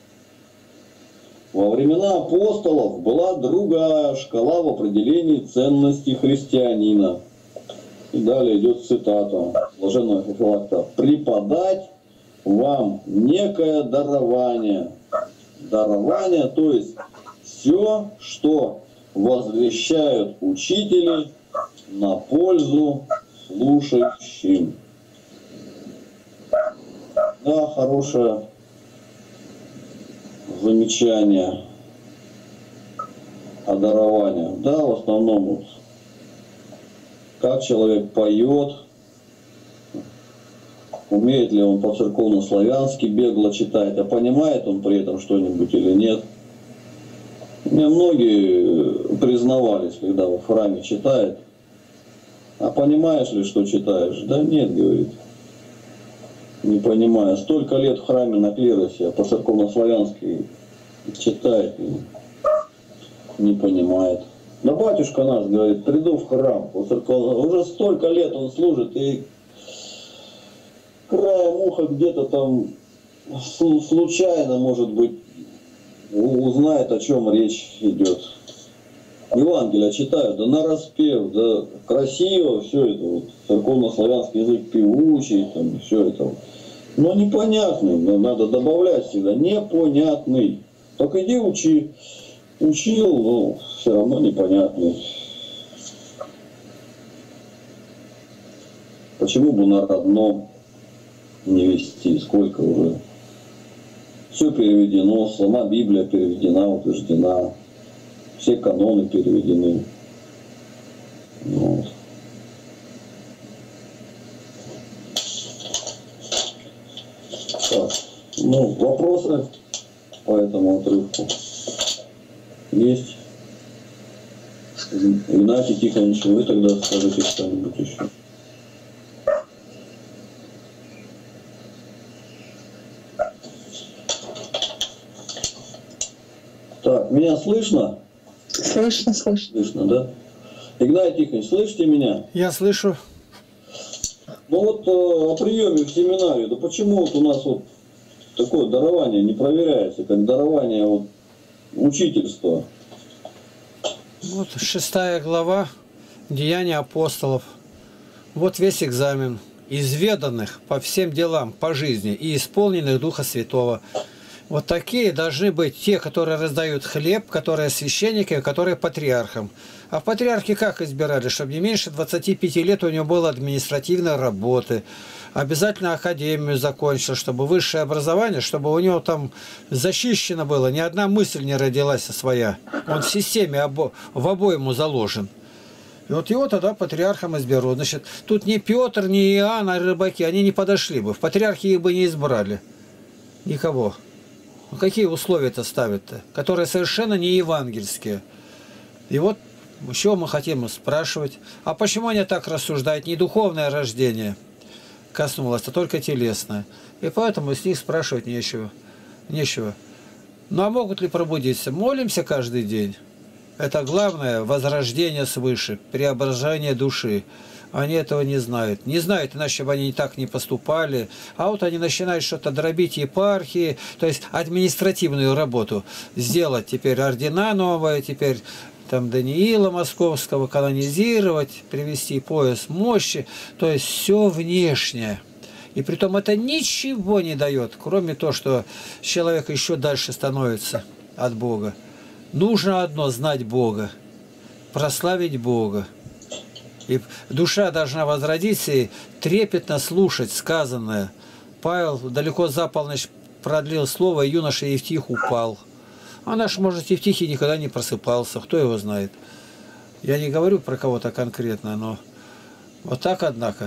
Во времена апостолов была другая шкала в определении ценности христианина. И далее идет цитата блаженного Феофилакта: «Преподать вам некое дарование». Дарование, то есть все, что возвещают учители на пользу слушающим. Да, хорошее замечание о даровании. Да, в основном вот, как человек поет, умеет ли он по-церковно-славянски бегло читать, а понимает он при этом что-нибудь или нет. Мне многие признавались, когда в храме читает: а понимаешь ли, что читаешь? Да нет, говорит, не понимаю. Столько лет в храме на клиросе, а по-церковно-славянски читает и не понимает. Да батюшка наш, говорит, приду в храм, уже столько лет он служит, и краем уха где-то там случайно, может быть, узнает, о чем речь идет. Евангелие читают, да нараспев, да красиво, все это, вот, церковно-славянский язык певучий, там, все это. Но непонятный, надо добавлять всегда, непонятный. Так иди учи. Учил, но все равно непонятный. Почему бы на родном не вести? Сколько уже? Все переведено, сама Библия переведена, утверждена. Все каноны переведены. Вот. Так, ну, вопросы по этому отрывку есть? Игнатий Тихонович, вы тогда скажите что-нибудь еще. Так, меня слышно? Слышно, слышно. Слышно, да? Игнатий Тихонович, слышите меня? Я слышу. Ну вот о приеме в семинарию, да почему вот у нас вот такое дарование не проверяется, как дарование вот учительства? Вот 6 глава Деяния апостолов. Вот весь экзамен. Изведанных по всем делам, по жизни и исполненных Духа Святого. Вот такие должны быть те, которые раздают хлеб, которые священники, которые патриархам. А патриархи как избирали? Чтобы не меньше 25 лет у него было административной работы. Обязательно академию закончил, чтобы высшее образование, чтобы у него там защищено было. Ни одна мысль не родилась своя. Он в системе в обоему заложен. И вот его тогда патриархом изберут. Значит, тут ни Петр, ни Иоанн, а рыбаки, они не подошли бы. В патриархи их бы не избрали. Никого. Ну, какие условия-то ставят-то, которые совершенно не евангельские. И вот еще мы хотим спрашивать, а почему они так рассуждают? Не духовное рождение коснулось, а только телесное. И поэтому с них спрашивать нечего. Ну а могут ли пробудиться? Молимся каждый день. Это главное возрождение свыше, преображение души. Они этого не знают. Не знают, иначе бы они так не поступали. А вот они начинают что-то дробить епархии, то есть административную работу сделать. Теперь ордена новые, теперь там Даниила Московского канонизировать, привести пояс мощи. То есть все внешнее. И притом это ничего не дает, кроме того, что человек еще дальше становится от Бога. Нужно одно – знать Бога, прославить Бога. И душа должна возродиться и трепетно слушать сказанное. Павел далеко за полночь продлил слово, и юноша Евтих упал. А наш, может, Евтихий никогда не просыпался, кто его знает. Я не говорю про кого-то конкретно, но вот так, однако.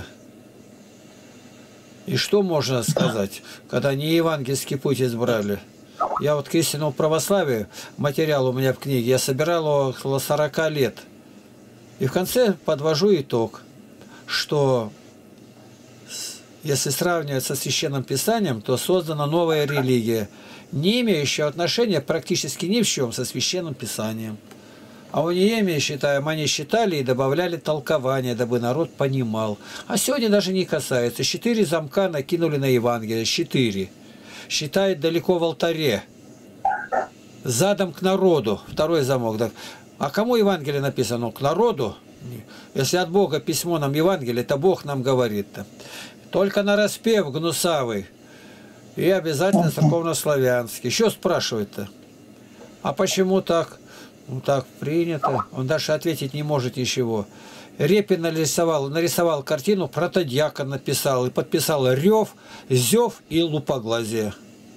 И что можно сказать, когда не евангельский путь избрали? Я вот к истинному православию, материал у меня в книге, я собирал его около 40 лет. И в конце подвожу итог, что если сравнивать со Священным Писанием, то создана новая религия, не имеющая отношения практически ни в чем со Священным Писанием. А у Неемии, считаем, они считали и добавляли толкования, дабы народ понимал. А сегодня даже не касается. 4 замка накинули на Евангелие. 4. Считает далеко в алтаре. Задом к народу. 2 замок. А кому Евангелие написано? К народу. Если от Бога письмо нам Евангелие, это Бог нам говорит. Только на распев гнусавый. И обязательно церковнославянский. Еще спрашивают-то. А почему так? Ну так принято. Он даже ответить не может ничего. Репин нарисовал картину, протодьякон написал и подписал рев, зев и лупоглазие.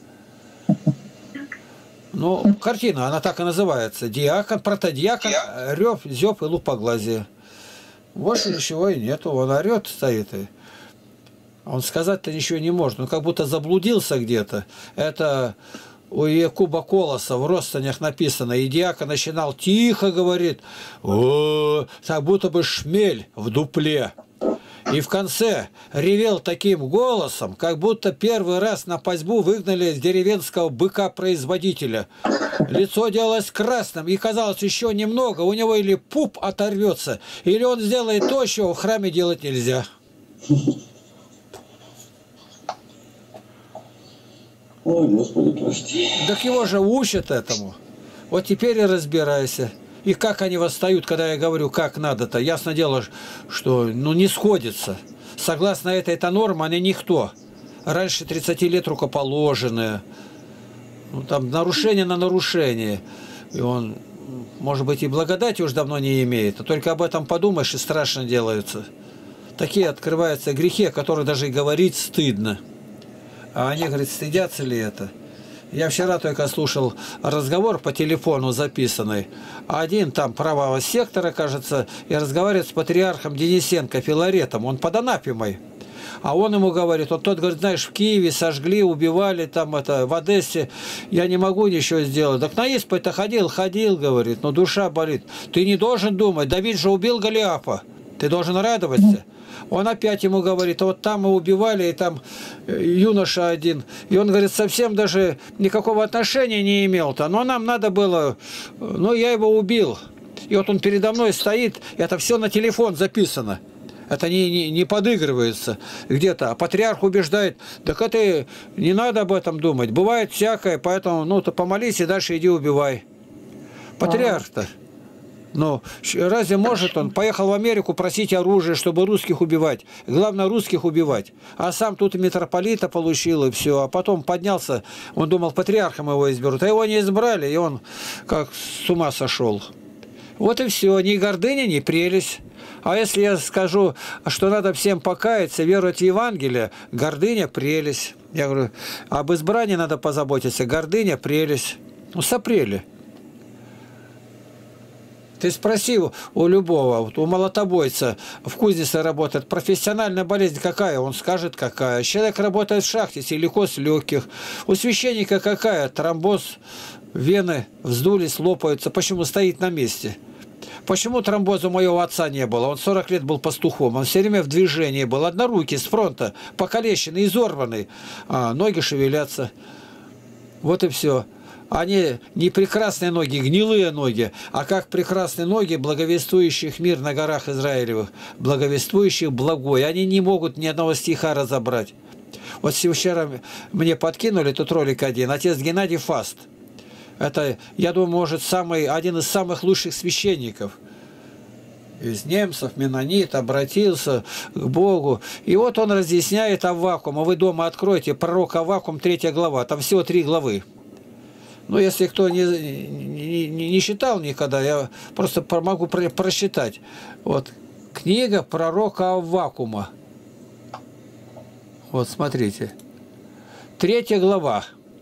Ну, картина, она так и называется. Диакон, протодьякон, рев, зев и лупоглазие. Больше ничего и нету. Он орет, стоит. Он сказать-то ничего не может. Он как будто заблудился где-то. Это у Якуба Колоса в Родственях написано. И диакон начинал тихо, говорит, как будто бы шмель в дупле. И в конце ревел таким голосом, как будто первый раз на пасьбу выгнали с деревенского быка-производителя. Лицо делалось красным, и казалось, еще немного, у него или пуп оторвется, или он сделает то, чего в храме делать нельзя. Ой, Господи, прости. Так его же учат этому. Вот теперь и разбирайся. И как они восстают, когда я говорю, как надо-то. Ясно дело, что не сходится. Согласно этой норме, они никто. Раньше 30 лет рукоположенные. Ну, там нарушение на нарушение. И он, может быть, и благодати уж давно не имеет. А только об этом подумаешь, и страшно делается. Такие открываются грехи, о которых даже и говорить стыдно. А они, говорят, стыдятся ли это? Я вчера только слушал разговор по телефону записанный. Один там правого сектора, кажется, и разговаривает с патриархом Денисенко Филаретом. Он под Анафемой. А он ему говорит, вот тот говорит, знаешь, в Киеве сожгли, убивали, там в Одессе, я не могу ничего сделать. Так на исповедь-то ходил, говорит, но душа болит. Ты не должен думать, Давид же убил Голиафа. Ты должен радоваться. Он опять ему говорит, а вот там мы убивали, и там юноша один. И он, говорит, совсем даже никакого отношения не имел-то. Но нам надо было, я его убил. И вот он передо мной стоит, это все на телефон записано. Это не подыгрывается где-то. А патриарх убеждает, так это не надо об этом думать. Бывает всякое, поэтому, ты помолись и дальше иди убивай. Патриарх-то. Но разве может он? Поехал в Америку просить оружие, чтобы русских убивать. Главное, русских убивать. А сам тут и митрополита получил, и все. А потом поднялся, он думал, патриархом его изберут. А его не избрали, и он как с ума сошел. Вот и все. Ни гордыня, ни прелесть. А если я скажу, что надо всем покаяться, веровать в Евангелие, гордыня, прелесть. Я говорю, об избрании надо позаботиться. Гордыня, прелесть. Сопрели. Ты спроси у любого, у молотобойца в кузнице работает, профессиональная болезнь какая? Он скажет, какая. Человек работает в шахте, силикоз легких. У священника какая? Тромбоз, вены вздулись, лопаются. Почему стоит на месте? Почему тромбоза у моего отца не было? Он 40 лет был пастухом, он все время в движении был. Однорукий, с фронта, покалеченный, изорванный. А ноги шевелятся. Вот и все. Они не прекрасные ноги, гнилые ноги, а как прекрасные ноги благовествующих мир на горах Израилевых, благовествующих благой. Они не могут ни одного стиха разобрать. Вот вчера мне подкинули тут ролик один, отец Геннадий Фаст. Это, я думаю, может, один из самых лучших священников. Из немцев, менонит, обратился к Богу. И вот он разъясняет Аввакум. А вы дома откройте, пророк Аввакум, 3 глава. Там всего 3 главы. Ну, если кто не читал никогда, я просто могу прочитать. Вот, книга пророка Аввакума. Вот, смотрите. 3 глава.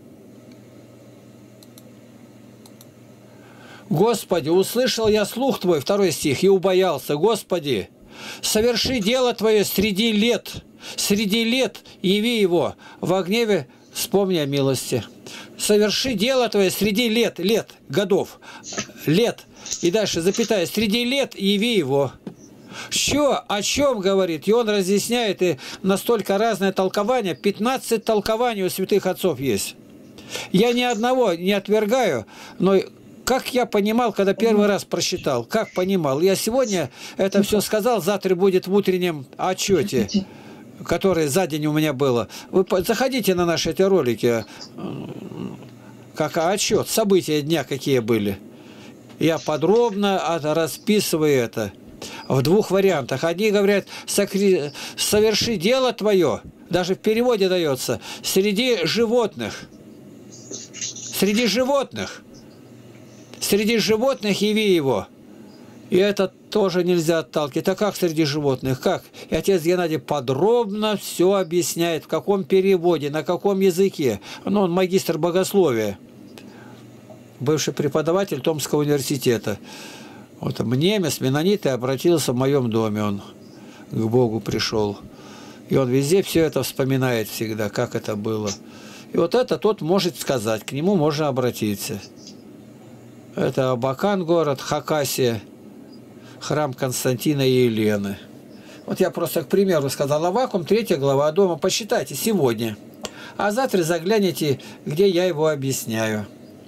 «Господи, услышал я слух Твой», 2 стих, «и убоялся. Господи, соверши дело Твое среди лет яви его, во гневе вспомни о милости». Соверши дело Твое среди лет, годов, лет, и дальше запятая, среди лет яви его. Что, о чем говорит? И он разъясняет, и настолько разное толкование, 15 толкований у святых отцов есть. Я ни одного не отвергаю, но как я понимал, когда первый раз прочитал, как понимал. Я сегодня это все сказал, завтра будет в утреннем отчете, который за день у меня было. Вы заходите на наши эти ролики, как отчет, события дня какие были. Я подробно расписываю это в 2 вариантах. Одни говорят, соверши дело твое, даже в переводе дается, среди животных. Среди животных. Среди животных яви его. И это тоже нельзя отталкивать. А как среди животных? Как? И отец Геннадий подробно все объясняет, в каком переводе, на каком языке. Ну, он магистр богословия, бывший преподаватель Томского университета. Вот немец, менонит, и обратился в моем доме. Он к Богу пришел. И он везде все это вспоминает всегда, как это было. И вот это тот может сказать, к нему можно обратиться. Это Абакан город, Хакасия, храм Константина и Елены. Вот я просто, к примеру, сказал Аввакум, 3 глава, дома почитайте сегодня. А завтра загляните, где я его объясняю.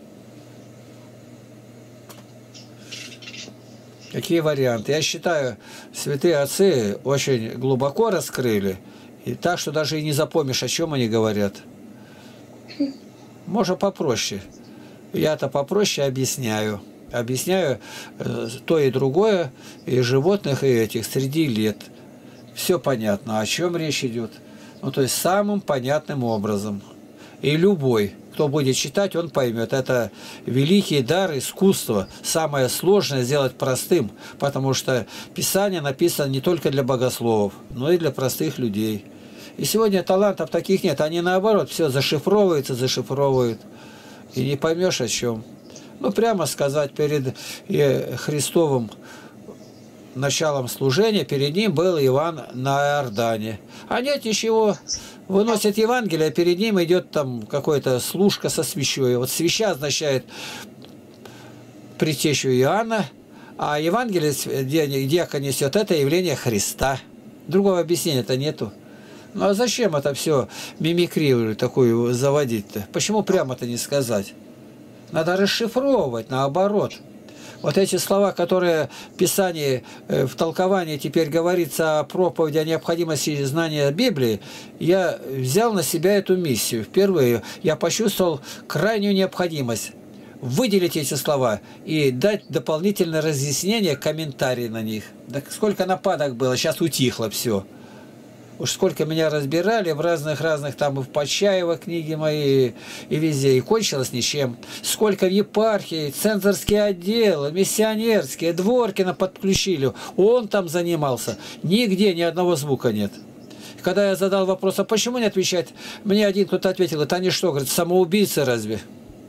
Какие варианты? Я считаю, святые отцы очень глубоко раскрыли. И так, что даже и не запомнишь, о чем они говорят. Можно попроще. Я-то попроще объясняю. Объясняю то и другое, и животных, и этих, среди лет. Все понятно, о чем речь идет. Ну, то есть самым понятным образом. И любой, кто будет читать, он поймет. Это великий дар искусства. Самое сложное сделать простым, потому что Писание написано не только для богословов, но и для простых людей. И сегодня талантов таких нет. Они наоборот все зашифровывают. И не поймешь о чем. Ну, прямо сказать, перед Христовым началом служения, перед ним был Иван на Иордане. А нет ничего, выносит Евангелие, а перед ним идет там какой-то служка со свечой. Вот свеча означает предтечу Иоанна, а Евангелие, диакон несет, это явление Христа. Другого объяснения-то нету. Ну а зачем это все мимикрию такую заводить-то? Почему прямо-то не сказать? Надо расшифровывать, наоборот. Вот эти слова, которые в Писании, в толковании теперь говорится о проповеди, о необходимости знания Библии, я взял на себя эту миссию. Впервые я почувствовал крайнюю необходимость выделить эти слова и дать дополнительное разъяснение, комментарий на них. Да сколько нападок было, сейчас утихло все. Уж сколько меня разбирали в разных, там и в Почаево книги мои, и везде, и кончилось ничем. Сколько в епархии, цензорские отделы, миссионерские, Дворкина подключили. Он там занимался. Нигде ни одного звука нет. Когда я задал вопрос, а почему не отвечать, мне один кто-то ответил, это они что, говорит, самоубийцы разве?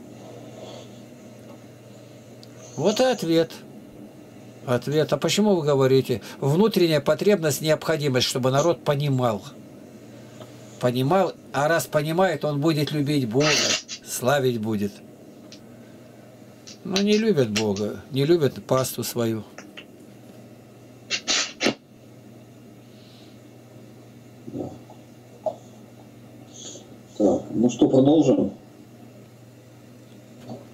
Вот и ответ. Ответ. А почему вы говорите? Внутренняя потребность, необходимость, чтобы народ понимал. Понимал, а раз понимает, он будет любить Бога, славить будет. Но не любят Бога, не любят паству свою. Так, ну что, продолжим?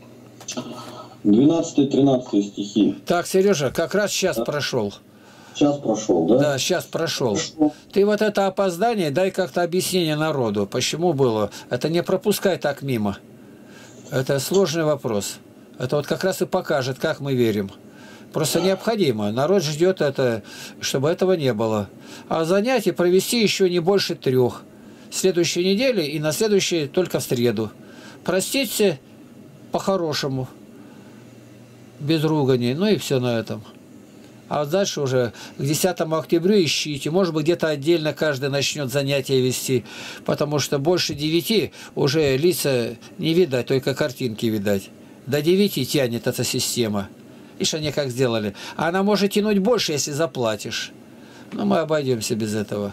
12-13 стихи. Так, Сережа, как раз сейчас прошел. Сейчас прошел, да? Да, сейчас прошел. Ты вот это опоздание, дай как-то объяснение народу, почему было. Это не пропускай так мимо. Это сложный вопрос. Это вот как раз и покажет, как мы верим. Просто необходимо. Народ ждет это, чтобы этого не было. А занятий провести еще не больше 3. Следующей недели и на следующей только в среду. Простите по-хорошему. Без ругани. Ну и все на этом. А вот дальше уже к 10 октября ищите. Может быть, где-то отдельно каждый начнет занятия вести. Потому что больше 9 уже лица не видать, только картинки видать. До 9 тянет эта система. Ишь, они как сделали. А она может тянуть больше, если заплатишь. Но мы обойдемся без этого.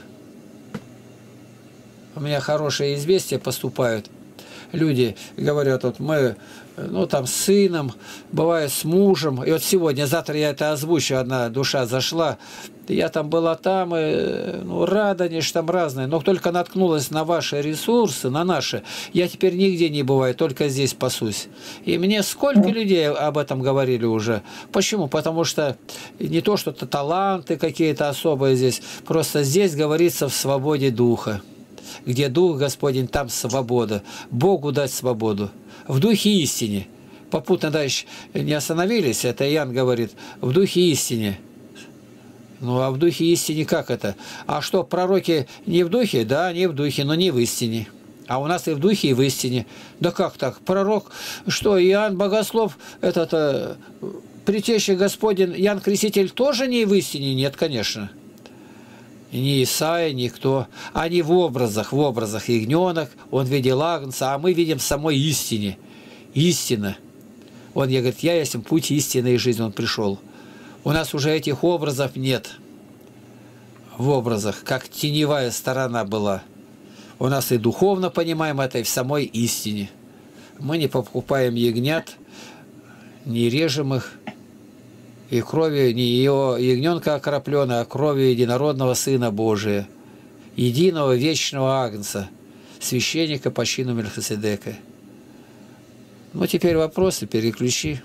У меня хорошие известия поступают. Люди говорят, вот мы, ну там с сыном, бывает с мужем. И вот сегодня, завтра я это озвучу, одна душа зашла. Я там была там, и, ну, радонеж там разное. Но только наткнулась на ваши ресурсы, на наши. Я теперь нигде не бываю, только здесь пасусь. И мне сколько людей об этом говорили уже. Почему? Потому что не то, что-то таланты какие-то особые здесь. Просто здесь говорится в свободе духа. Где Дух Господень, там свобода. Богу дать свободу. В Духе истине. Попутно дальше не остановились, это Иоанн говорит, в Духе истине. Ну, а в Духе истине как это? А что, пророки не в Духе? Да, они в Духе, но не в истине. А у нас и в Духе, и в истине. Да как так? Пророк, что, Иоанн Богослов, этот Предтеча Господень, Иоанн Креститель тоже не в истине? Нет, конечно. Ни Исаия, никто. Они в образах ягненок, он видел агнца, а мы видим в самой истине. Истина. Он, я говорит, я есть путь истины и жизнь, он пришел. У нас уже этих образов нет. В образах, как теневая сторона была. У нас и духовно понимаем это, и в самой истине. Мы не покупаем ягнят, не режем их. И кровью не его ягненка окропленной, а кровью единородного Сына Божия, единого вечного Агнца, священника по чину Мельхиседека. Ну, теперь вопросы, переключи.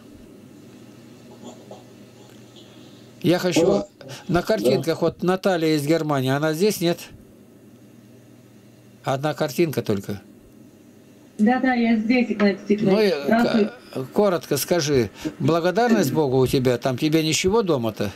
Я хочу на картинках, вот Наталья из Германии, она здесь, нет? Одна картинка только. Да, я здесь, Игнатий Тихонович. Ну, коротко скажи, благодарность Богу у тебя, там тебе ничего дома-то?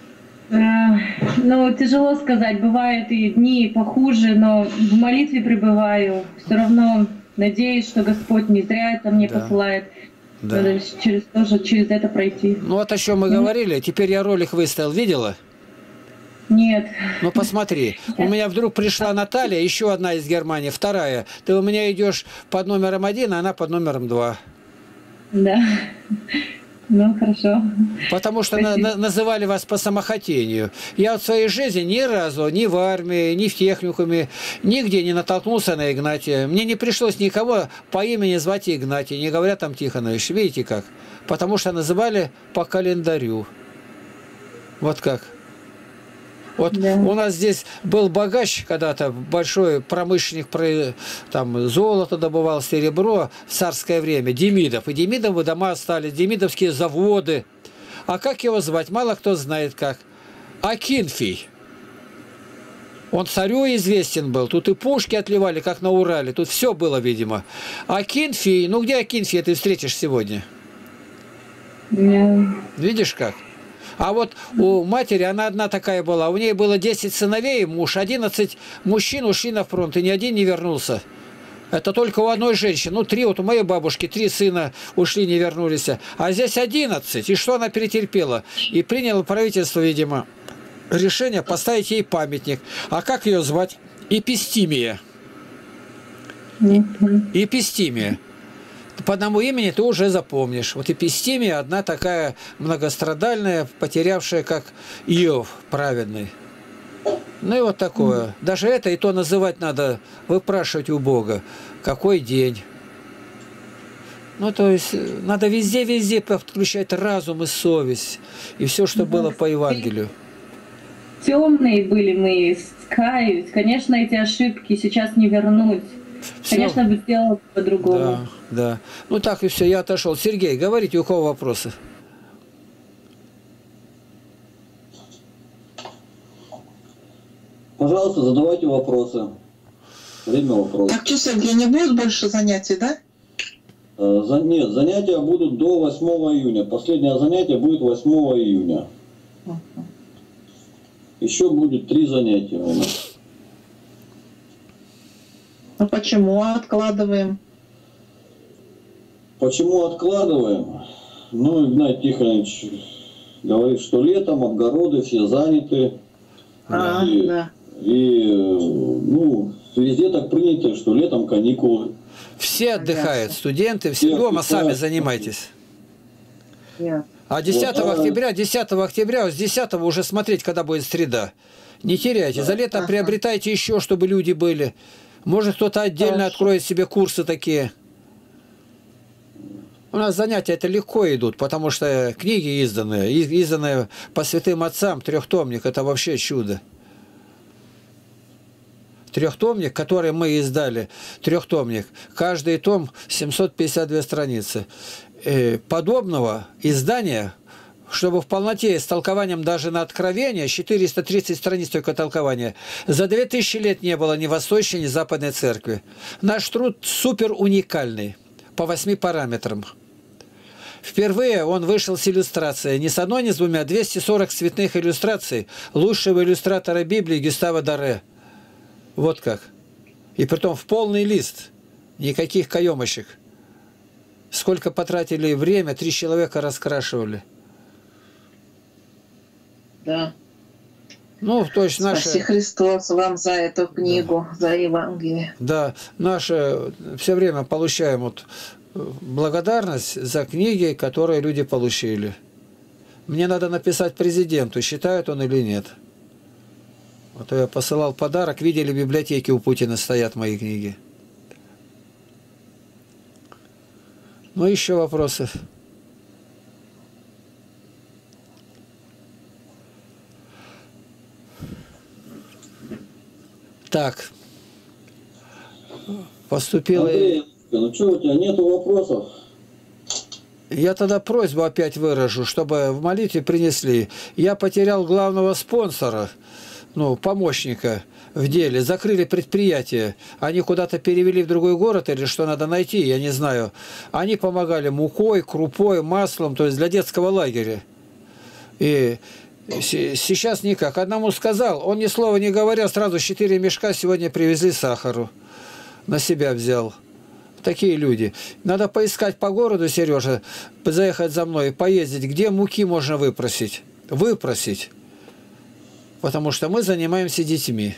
Ну, тяжело сказать, бывают и дни похуже, но в молитве пребываю. Все равно надеюсь, что Господь не зря это мне посылает. Да. Надо через это пройти. Ну, вот о чем мы говорили, теперь я ролик выставил, видела? Нет. Ну, посмотри, у меня вдруг пришла Наталья, еще одна из Германии, вторая. Ты у меня идешь под номером 1, а она под номером 2. Да. Ну, хорошо. Потому что называли вас по самохотению. Я в своей жизни ни разу, ни в армии, ни в техникуме, нигде не натолкнулся на Игнатия. Мне не пришлось никого по имени звать Игнатий, не говоря там Тихонович. Видите как? Потому что называли по календарю. Вот как. Вот да. У нас здесь был богач когда-то, большой промышленник, там золото добывал, серебро в царское время, Демидов. И Демидовы дома остались, демидовские заводы. А как его звать? Мало кто знает как. Акинфий. Он царю известен был. Тут и пушки отливали, как на Урале. Тут все было, видимо. Акинфий, ну где Акинфия ты встретишь сегодня? Видишь как? А вот у матери, она одна такая была, у ней было 10 сыновей, муж, 11 мужчин ушли на фронт, и ни один не вернулся. Это только у одной женщины. Ну, 3, вот у моей бабушки 3 сына ушли, не вернулись. А здесь 11. И что она перетерпела? И приняло правительство, видимо, решение поставить ей памятник. А как ее звать? Эпистимия. Эпистимия. По одному имени ты уже запомнишь. Вот Эпистимия одна такая многострадальная, потерявшая, как Иов праведный. Ну и вот такое. Даже это и то называть надо, выпрашивать у Бога. Какой день? Ну, то есть, надо везде подключать разум и совесть. И все, что было по Евангелию. Темные были мы, каюсь. Конечно, эти ошибки сейчас не вернуть. Всё? Конечно, бы сделала по-другому. Да, да. Ну так и все, я отошел. Сергей, говорите, у кого вопросы? Пожалуйста, задавайте вопросы. Время вопросов. Так что, Сергей, не будет больше занятий, да? Нет, занятия будут до 8 июня. Последнее занятие будет 8 июня. Еще будет 3 занятия у нас. Ну почему откладываем? Почему откладываем? Ну, Игнат Тихонович говорит, что летом огороды все заняты. И, Да. ну, везде так принято, что летом каникулы. Все отдыхают, студенты, все Все дома, отдыхают. сами занимайтесь. Нет. А 10 октября, 10 октября, с 10 уже смотреть, когда будет среда. Не теряйте. За лето приобретайте еще, чтобы люди были. Может, кто-то отдельно откроет себе курсы такие. У нас занятия это легко идут, потому что книги изданные по святым отцам, трехтомник, это вообще чудо. Трехтомник, который мы издали, трехтомник, каждый том 752 страницы. Подобного издания, чтобы в полноте с толкованием даже на Откровение, 430 страниц только толкования, за 2000 лет не было ни Восточной, ни Западной Церкви. Наш труд супер уникальный, по 8 параметрам. Впервые он вышел с иллюстрацией, не с одной, не с двумя, 240 цветных иллюстраций лучшего иллюстратора Библии Гюстава Доре. Вот как. И притом в полный лист, никаких каемочек. Сколько потратили время, 3 человека раскрашивали. Да. Ну, то есть Спаси наши... Христос вам за эту книгу, за Евангелие. Да, наши все время получаем вот благодарность за книги, которые люди получили. Мне надо написать президенту, считает он или нет. А то я посылал подарок, видели, в библиотеке у Путина стоят мои книги. Ну, еще вопросы. Так. Поступило... Андрей, ну что, у тебя нету вопросов? Я тогда просьбу опять выражу, чтобы в молитве принесли. Я потерял главного спонсора, ну, помощника в деле. Закрыли предприятие. Они куда-то перевели в другой город или что надо найти, я не знаю. Они помогали мукой, крупой, маслом, то есть для детского лагеря. И сейчас никак. Одному сказал, он ни слова не говоря, сразу 4 мешка сегодня привезли сахару. На себя взял. Такие люди. Надо поискать по городу, Сережа, заехать за мной, поездить, где муки можно выпросить. Выпросить. Потому что мы занимаемся детьми.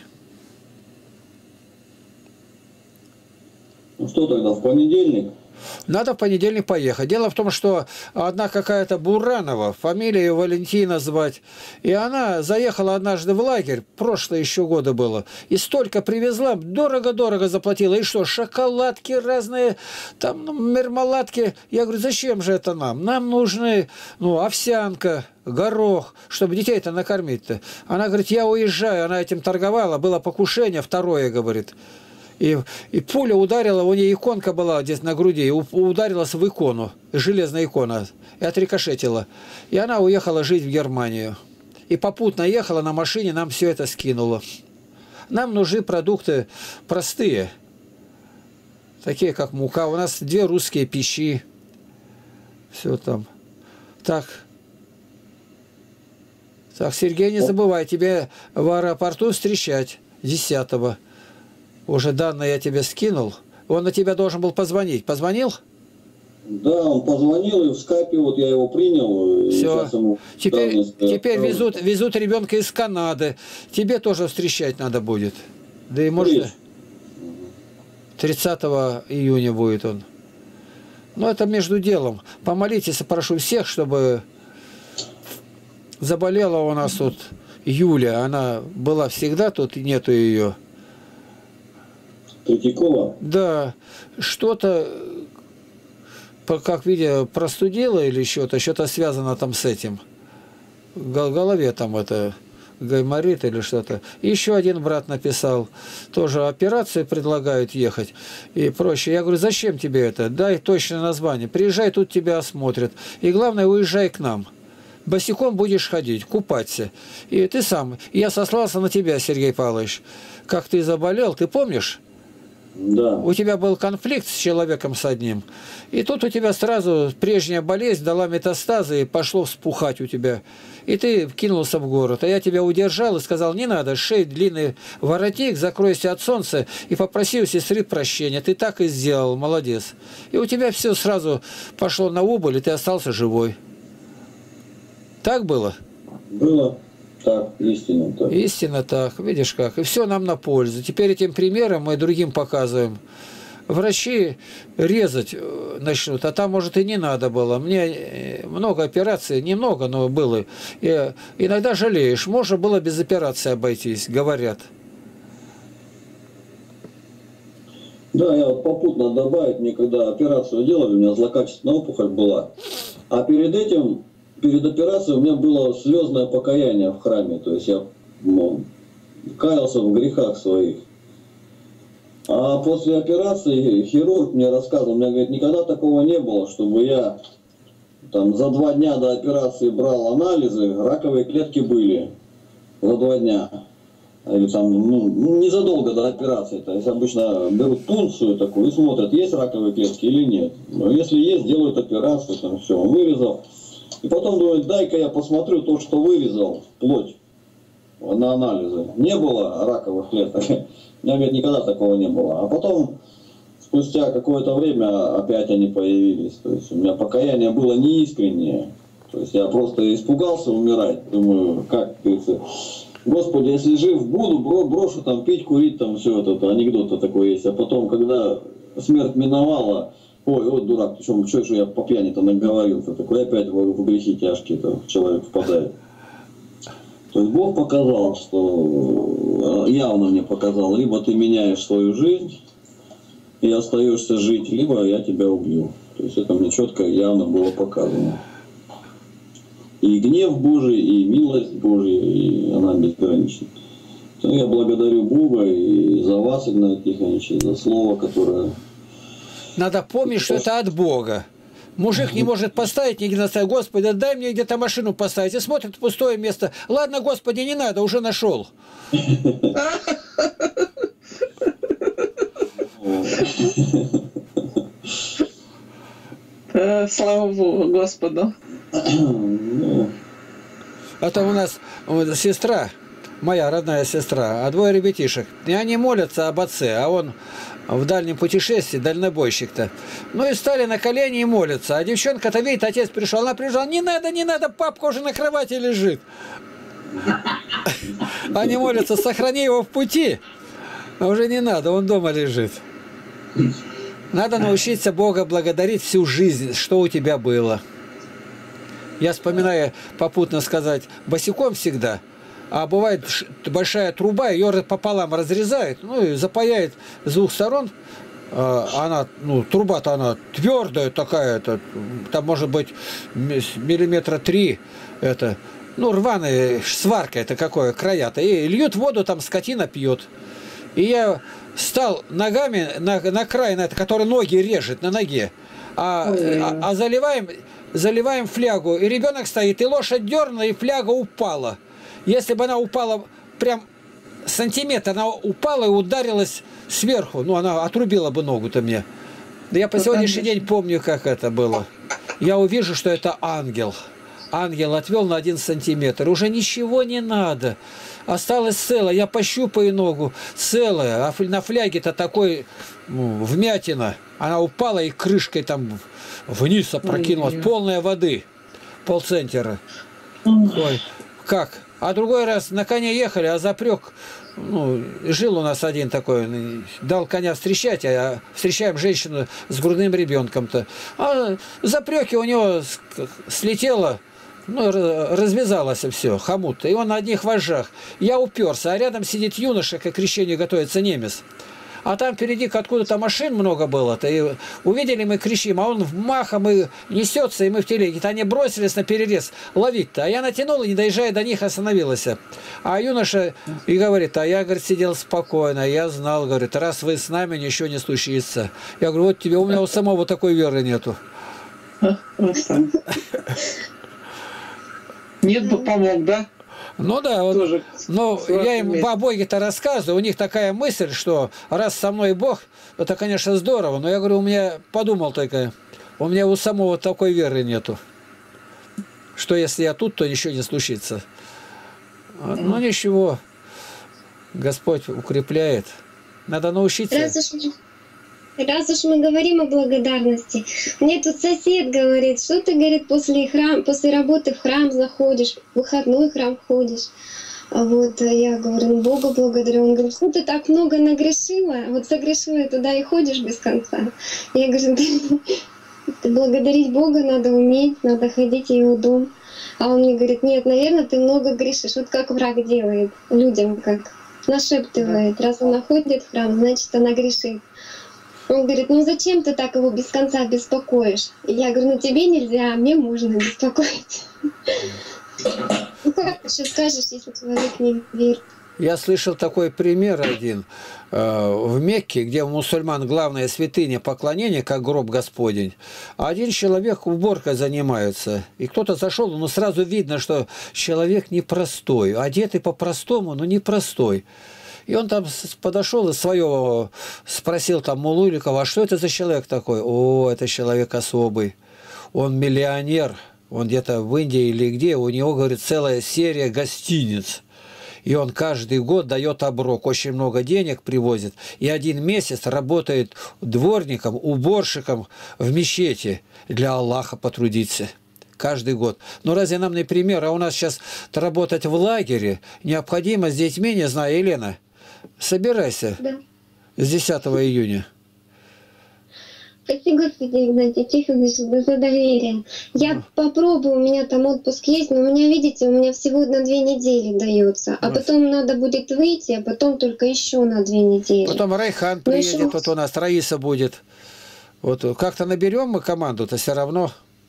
Ну что тогда, в понедельник? Надо в понедельник поехать. Дело в том, что одна какая-то Буранова, фамилия ее Валентина звать, и она заехала однажды в лагерь, прошлое еще года было, и столько привезла, дорого-дорого заплатила. И что, шоколадки разные, там мармеладки. Я говорю, зачем же это нам? Нам нужны, ну, овсянка, горох, чтобы детей-то накормить-то. Она говорит, я уезжаю, она этим торговала, было покушение, второе, говорит. И пуля ударила, у нее иконка была здесь на груди, и ударилась в икону, железная икона, и отрикошетила. И она уехала жить в Германию. И попутно ехала на машине, нам все это скинуло. Нам нужны продукты простые, такие как мука. У нас 2 русские пищи. Все там. Так, Сергей, не забывай, тебе в аэропорту встречать 10-го. Уже данные я тебе скинул. Он на тебя должен был позвонить. Позвонил? Да, он позвонил, и в скайпе вот я его принял. Все. Теперь везут. везут ребенка из Канады. Тебе тоже встречать надо будет. Да и может 30 июня будет он. Но это между делом. Помолитесь, прошу всех, чтобы заболела у нас тут Юля. Она была всегда тут, и нету ее. Третьякова? Да, что-то, как видя, простудила или что-то связано там с этим. В голове там это гайморит или что-то. Еще один брат написал, тоже операцию предлагают ехать и проще. Я говорю, зачем тебе это? Дай точное название. Приезжай, тут тебя осмотрят. И главное, уезжай к нам. Босиком будешь ходить, купаться. И ты сам. Я сослался на тебя, Сергей Павлович. Как ты заболел, ты помнишь? Да. У тебя был конфликт с человеком с одним, и тут у тебя сразу прежняя болезнь дала метастазы, и пошло вспухать у тебя. И ты кинулся в город. А я тебя удержал и сказал, не надо, шей длинный воротник, закройся от солнца и попроси у сестры прощения. Ты так и сделал, молодец. И у тебя все сразу пошло на убыль, и ты остался живой. Так было? Было. Так, истинно так. Истинно так, видишь как. И все нам на пользу. Теперь этим примером мы другим показываем. Врачи резать начнут, а там, может, и не надо было. Мне много операций, немного, но было. И иногда жалеешь, можно было без операции обойтись, говорят. Да, я вот попутно добавить, мне когда операцию делали, у меня злокачественная опухоль была. А перед этим, перед операцией у меня было слезное покаяние в храме. То есть я каялся в грехах своих. А после операции хирург мне рассказывал, мне говорит, никогда такого не было, чтобы я там за 2 дня до операции брал анализы, раковые клетки были за 2 дня. Или там, незадолго до операции. То есть обычно берут пункцию такую и смотрят, есть раковые клетки или нет. Но если есть, делают операцию, там все, он вырезал. И потом думает, дай-ка я посмотрю то, что вырезал, плоть на анализы. Не было раковых клеток. У меня, говорит, никогда такого не было. А потом, спустя какое-то время, опять они появились. То есть у меня покаяние было неискреннее. То есть я просто испугался умирать. Думаю, как, говорится, Господи, если жив буду, брошу там пить, курить, там все это, анекдот такой есть. А потом, когда смерть миновала, ой, вот дурак, что же я по пьяни-то наговорил-то, такой опять в грехи тяжкие-то человек впадает. То есть Бог показал, что явно мне показал, либо ты меняешь свою жизнь и остаешься жить, либо я тебя убью. То есть это мне четко, явно было показано. И гнев Божий, и милость Божья, и она безгранична. То я благодарю Бога и за вас, Игнатий Тихонович, за слово, которое... Надо помнить, что это от Бога. Мужик не может поставить, нигде наставить. Господи, дай мне где-то машину поставить. И смотрит пустое место. Ладно, Господи, не надо, уже нашел. Слава Богу, Господу. Это у нас сестра, моя родная сестра, а 2 ребятишек. И они молятся об отце, а он в дальнем путешествии, дальнобойщик-то. Ну и стали на колени и молятся. А девчонка-то видит, отец пришел, она прижала, не надо, папка уже на кровати лежит. Они молятся, сохрани его в пути. А уже не надо, он дома лежит. Надо научиться Бога благодарить всю жизнь, что у тебя было. Я вспоминаю, попутно сказать, босиком всегда. А бывает большая труба, ее пополам разрезает, ну и запаяет с 2 сторон. Она, труба-то она твердая такая, там может быть миллиметра 3, это, рваная сварка, это какое, края-то. И льют воду, там скотина пьет. И я стал ногами на край, на это, который ноги режет, на ноге. А заливаем флягу, и ребенок стоит, и лошадь дернула, и фляга упала. Если бы она упала прям сантиметр, она упала и ударилась сверху, она отрубила бы ногу-то мне. Да я по сегодняшний день помню, как это было. Я увижу, что это ангел. Ангел отвел на 1 сантиметр. Уже ничего не надо. Осталось целое. Я пощупаю ногу. Целая. А на фляге-то такой вмятина. Она упала и крышкой там вниз опрокинулась. Полная воды. Полцентнера. Ой, как? А другой раз на коне ехали, а запрек, жил у нас один такой, дал коня встречать, а встречаем женщину с грудным ребенком-то. А запреки у него слетело, развязалось все, хомут-то, и он на одних вожжах. Я уперся, а рядом сидит юноша, как к крещению готовится немец. А там впереди откуда-то машин много было-то. И увидели, мы кричим, а он махом и несется, и мы в телеге. Они бросились на перерез ловить-то. А я натянул, и не доезжая до них, остановилась. А юноша и говорит, а я, говорит, сидел спокойно. Я знал, говорит, раз вы с нами, ничего не случится. Я говорю, вот тебе, у меня у самого такой веры нету. Нет бы помог, да? Ну да, вот, но я им о Боге-то рассказываю, у них такая мысль, что раз со мной Бог, это, конечно, здорово, но я говорю, у меня, подумал только, у меня у самого такой веры нету, что если я тут, то ничего не случится. Ну ничего, Господь укрепляет, надо научиться. Раз уж мы говорим о благодарности, мне тут сосед говорит, что ты, говорит, после работы в храм заходишь, в выходной храм ходишь. Вот, я говорю, ну, Бога благодарю. Он говорит, что ты так много нагрешила, вот согрешила, туда и ходишь без конца. Я говорю, благодарить Бога надо уметь, надо ходить в Его дом. А он мне говорит, нет, наверное, ты много грешишь, вот как враг делает людям, как нашептывает. Раз она ходит в храм, значит, она грешит. Он говорит, ну зачем ты так его без конца беспокоишь? И я говорю, ну тебе нельзя, а мне можно беспокоить. Ну как ты еще скажешь, если человек не верит? Я слышал такой пример один. В Мекке, где у мусульман главная святыня поклонения, как гроб Господень, один человек уборкой занимается. И кто-то зашел, но сразу видно, что человек непростой, одетый по-простому, но непростой. И он там подошел и своего спросил там муллу или кого, а что это за человек такой? О, это человек особый. Он миллионер, он где-то в Индии или где, у него, говорит, целая серия гостиниц. И он каждый год дает оброк, очень много денег привозит. И 1 месяц работает дворником, уборщиком в мечети для Аллаха потрудиться. Каждый год. Ну разве нам не пример? А у нас сейчас работать в лагере необходимо с детьми, не знаю, Елена, собирайся, да. С 10 июня. Спасибо, Господи, Игнатий Тихонович, за доверие. Я попробую, у меня там отпуск есть, но у меня, видите, у меня всего на 2 недели дается. А потом надо будет выйти, а потом только еще на 2 недели. Потом Райхан приедет, еще... вот у нас Раиса будет. Вот как-то наберем мы команду-то все равно.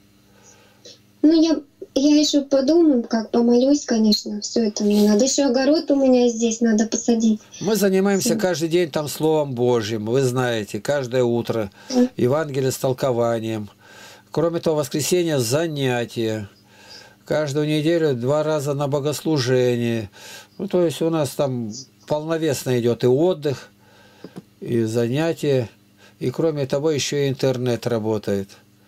Ну, я еще подумаю, как помолюсь, конечно, все это мне надо. Еще огород у меня здесь надо посадить. Мы занимаемся каждый день там Словом Божьим, вы знаете, каждое утро. Евангелие с толкованием. Кроме того, в воскресенье занятия. Каждую неделю 2 раза на богослужение. Ну, то есть у нас там полновесно идет и отдых, и занятия. И кроме того, еще и интернет работает.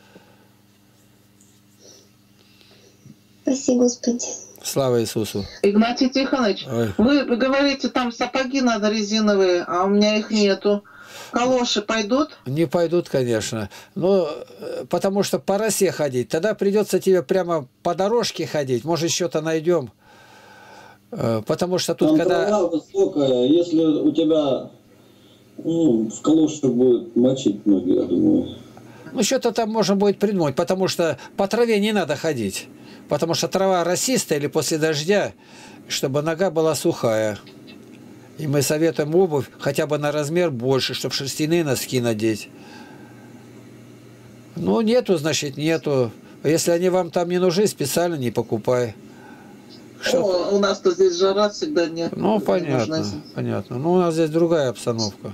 Спасибо, Господи. Слава Иисусу. Игнатий Тихонович, вы говорите, там сапоги надо резиновые, а у меня их нету. Калоши пойдут? Не пойдут, конечно. Но потому что по росе ходить. Тогда придется тебе прямо по дорожке ходить. Может, что-то найдем. Потому что тут, там когда... трава высокая, если у тебя в калоши будет мочить ноги, я думаю. Ну, что-то там можно будет придумать, потому что по траве не надо ходить. Потому что трава росистая или после дождя, чтобы нога была сухая. И мы советуем обувь хотя бы на размер больше, чтобы шерстяные носки надеть. Ну, нету, значит, нету. Если они вам там не нужны, специально не покупай. У нас-то здесь жара всегда нет. Ну, понятно, понятно. Ну, у нас здесь другая обстановка.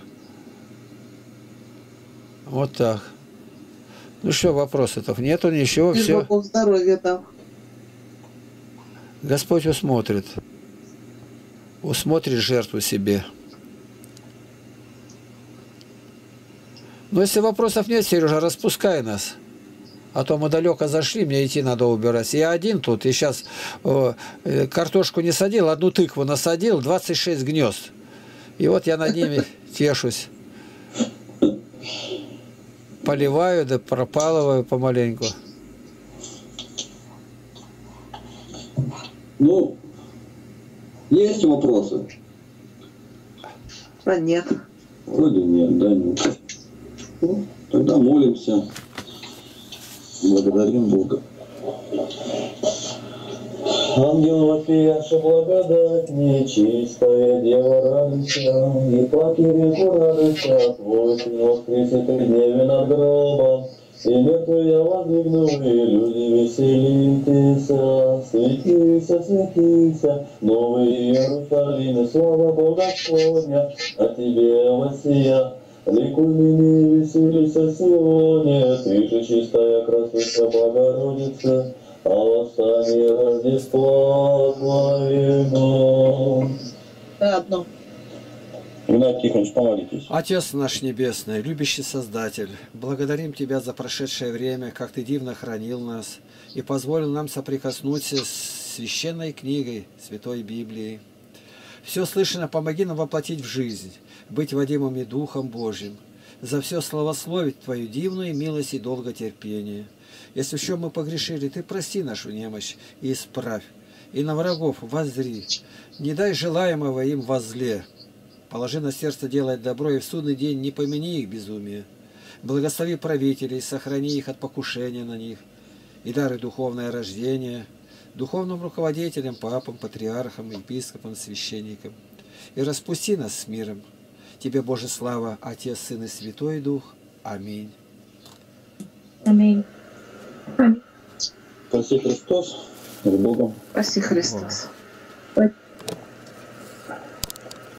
Вот так. Ну что, вопросов нету, ничего, все. Здоровья там. Господь усмотрит. Усмотрит жертву себе. Но если вопросов нет, Сережа, распускай нас. А то мы далеко зашли, мне идти надо убирать. Я один тут, и сейчас картошку не садил, 1 тыкву насадил, 26 гнезд. И вот я над ними тешусь. Поливаю, да пропалываю помаленьку. Ну, есть вопросы? А нет. Вроде нет, да, нет. Ну, тогда молимся. Благодарим Бога. Ангел вопияша благодать, нечистая дева радуйся, и паки реку радуйся, твой сын воскресит и гневе над гробом, и мертвые воздвигну, и люди веселитеся, светися, светися, новый Иерусалим, и слава Бога Господня, о тебе воссия. Ликуй ныне, веселися сегодня, ты же чистая красавица Богородица, а восстание Рождества Твоего. Одно. Игнат Тихонович, помолитесь. Отец наш Небесный, любящий Создатель, благодарим Тебя за прошедшее время, как Ты дивно хранил нас и позволил нам соприкоснуться с священной книгой Святой Библии. Все слышно, помоги нам воплотить в жизнь, быть водимыми Духом Божьим, за все славословить Твою дивную милость и долготерпение. Если в чем мы погрешили, Ты прости нашу немощь и исправь, и на врагов воззри, не дай желаемого им возле. Положи на сердце делать добро, и в судный день не помяни их безумие. Благослови правителей, сохрани их от покушения на них, и дары духовное рождение, духовным руководителям, папам, патриархам, епископам, священникам. И распусти нас с миром. Тебе, Боже, слава, Отец, Сын и Святой Дух. Аминь. Аминь. Спаси Христос, с Богом. Спаси Христос.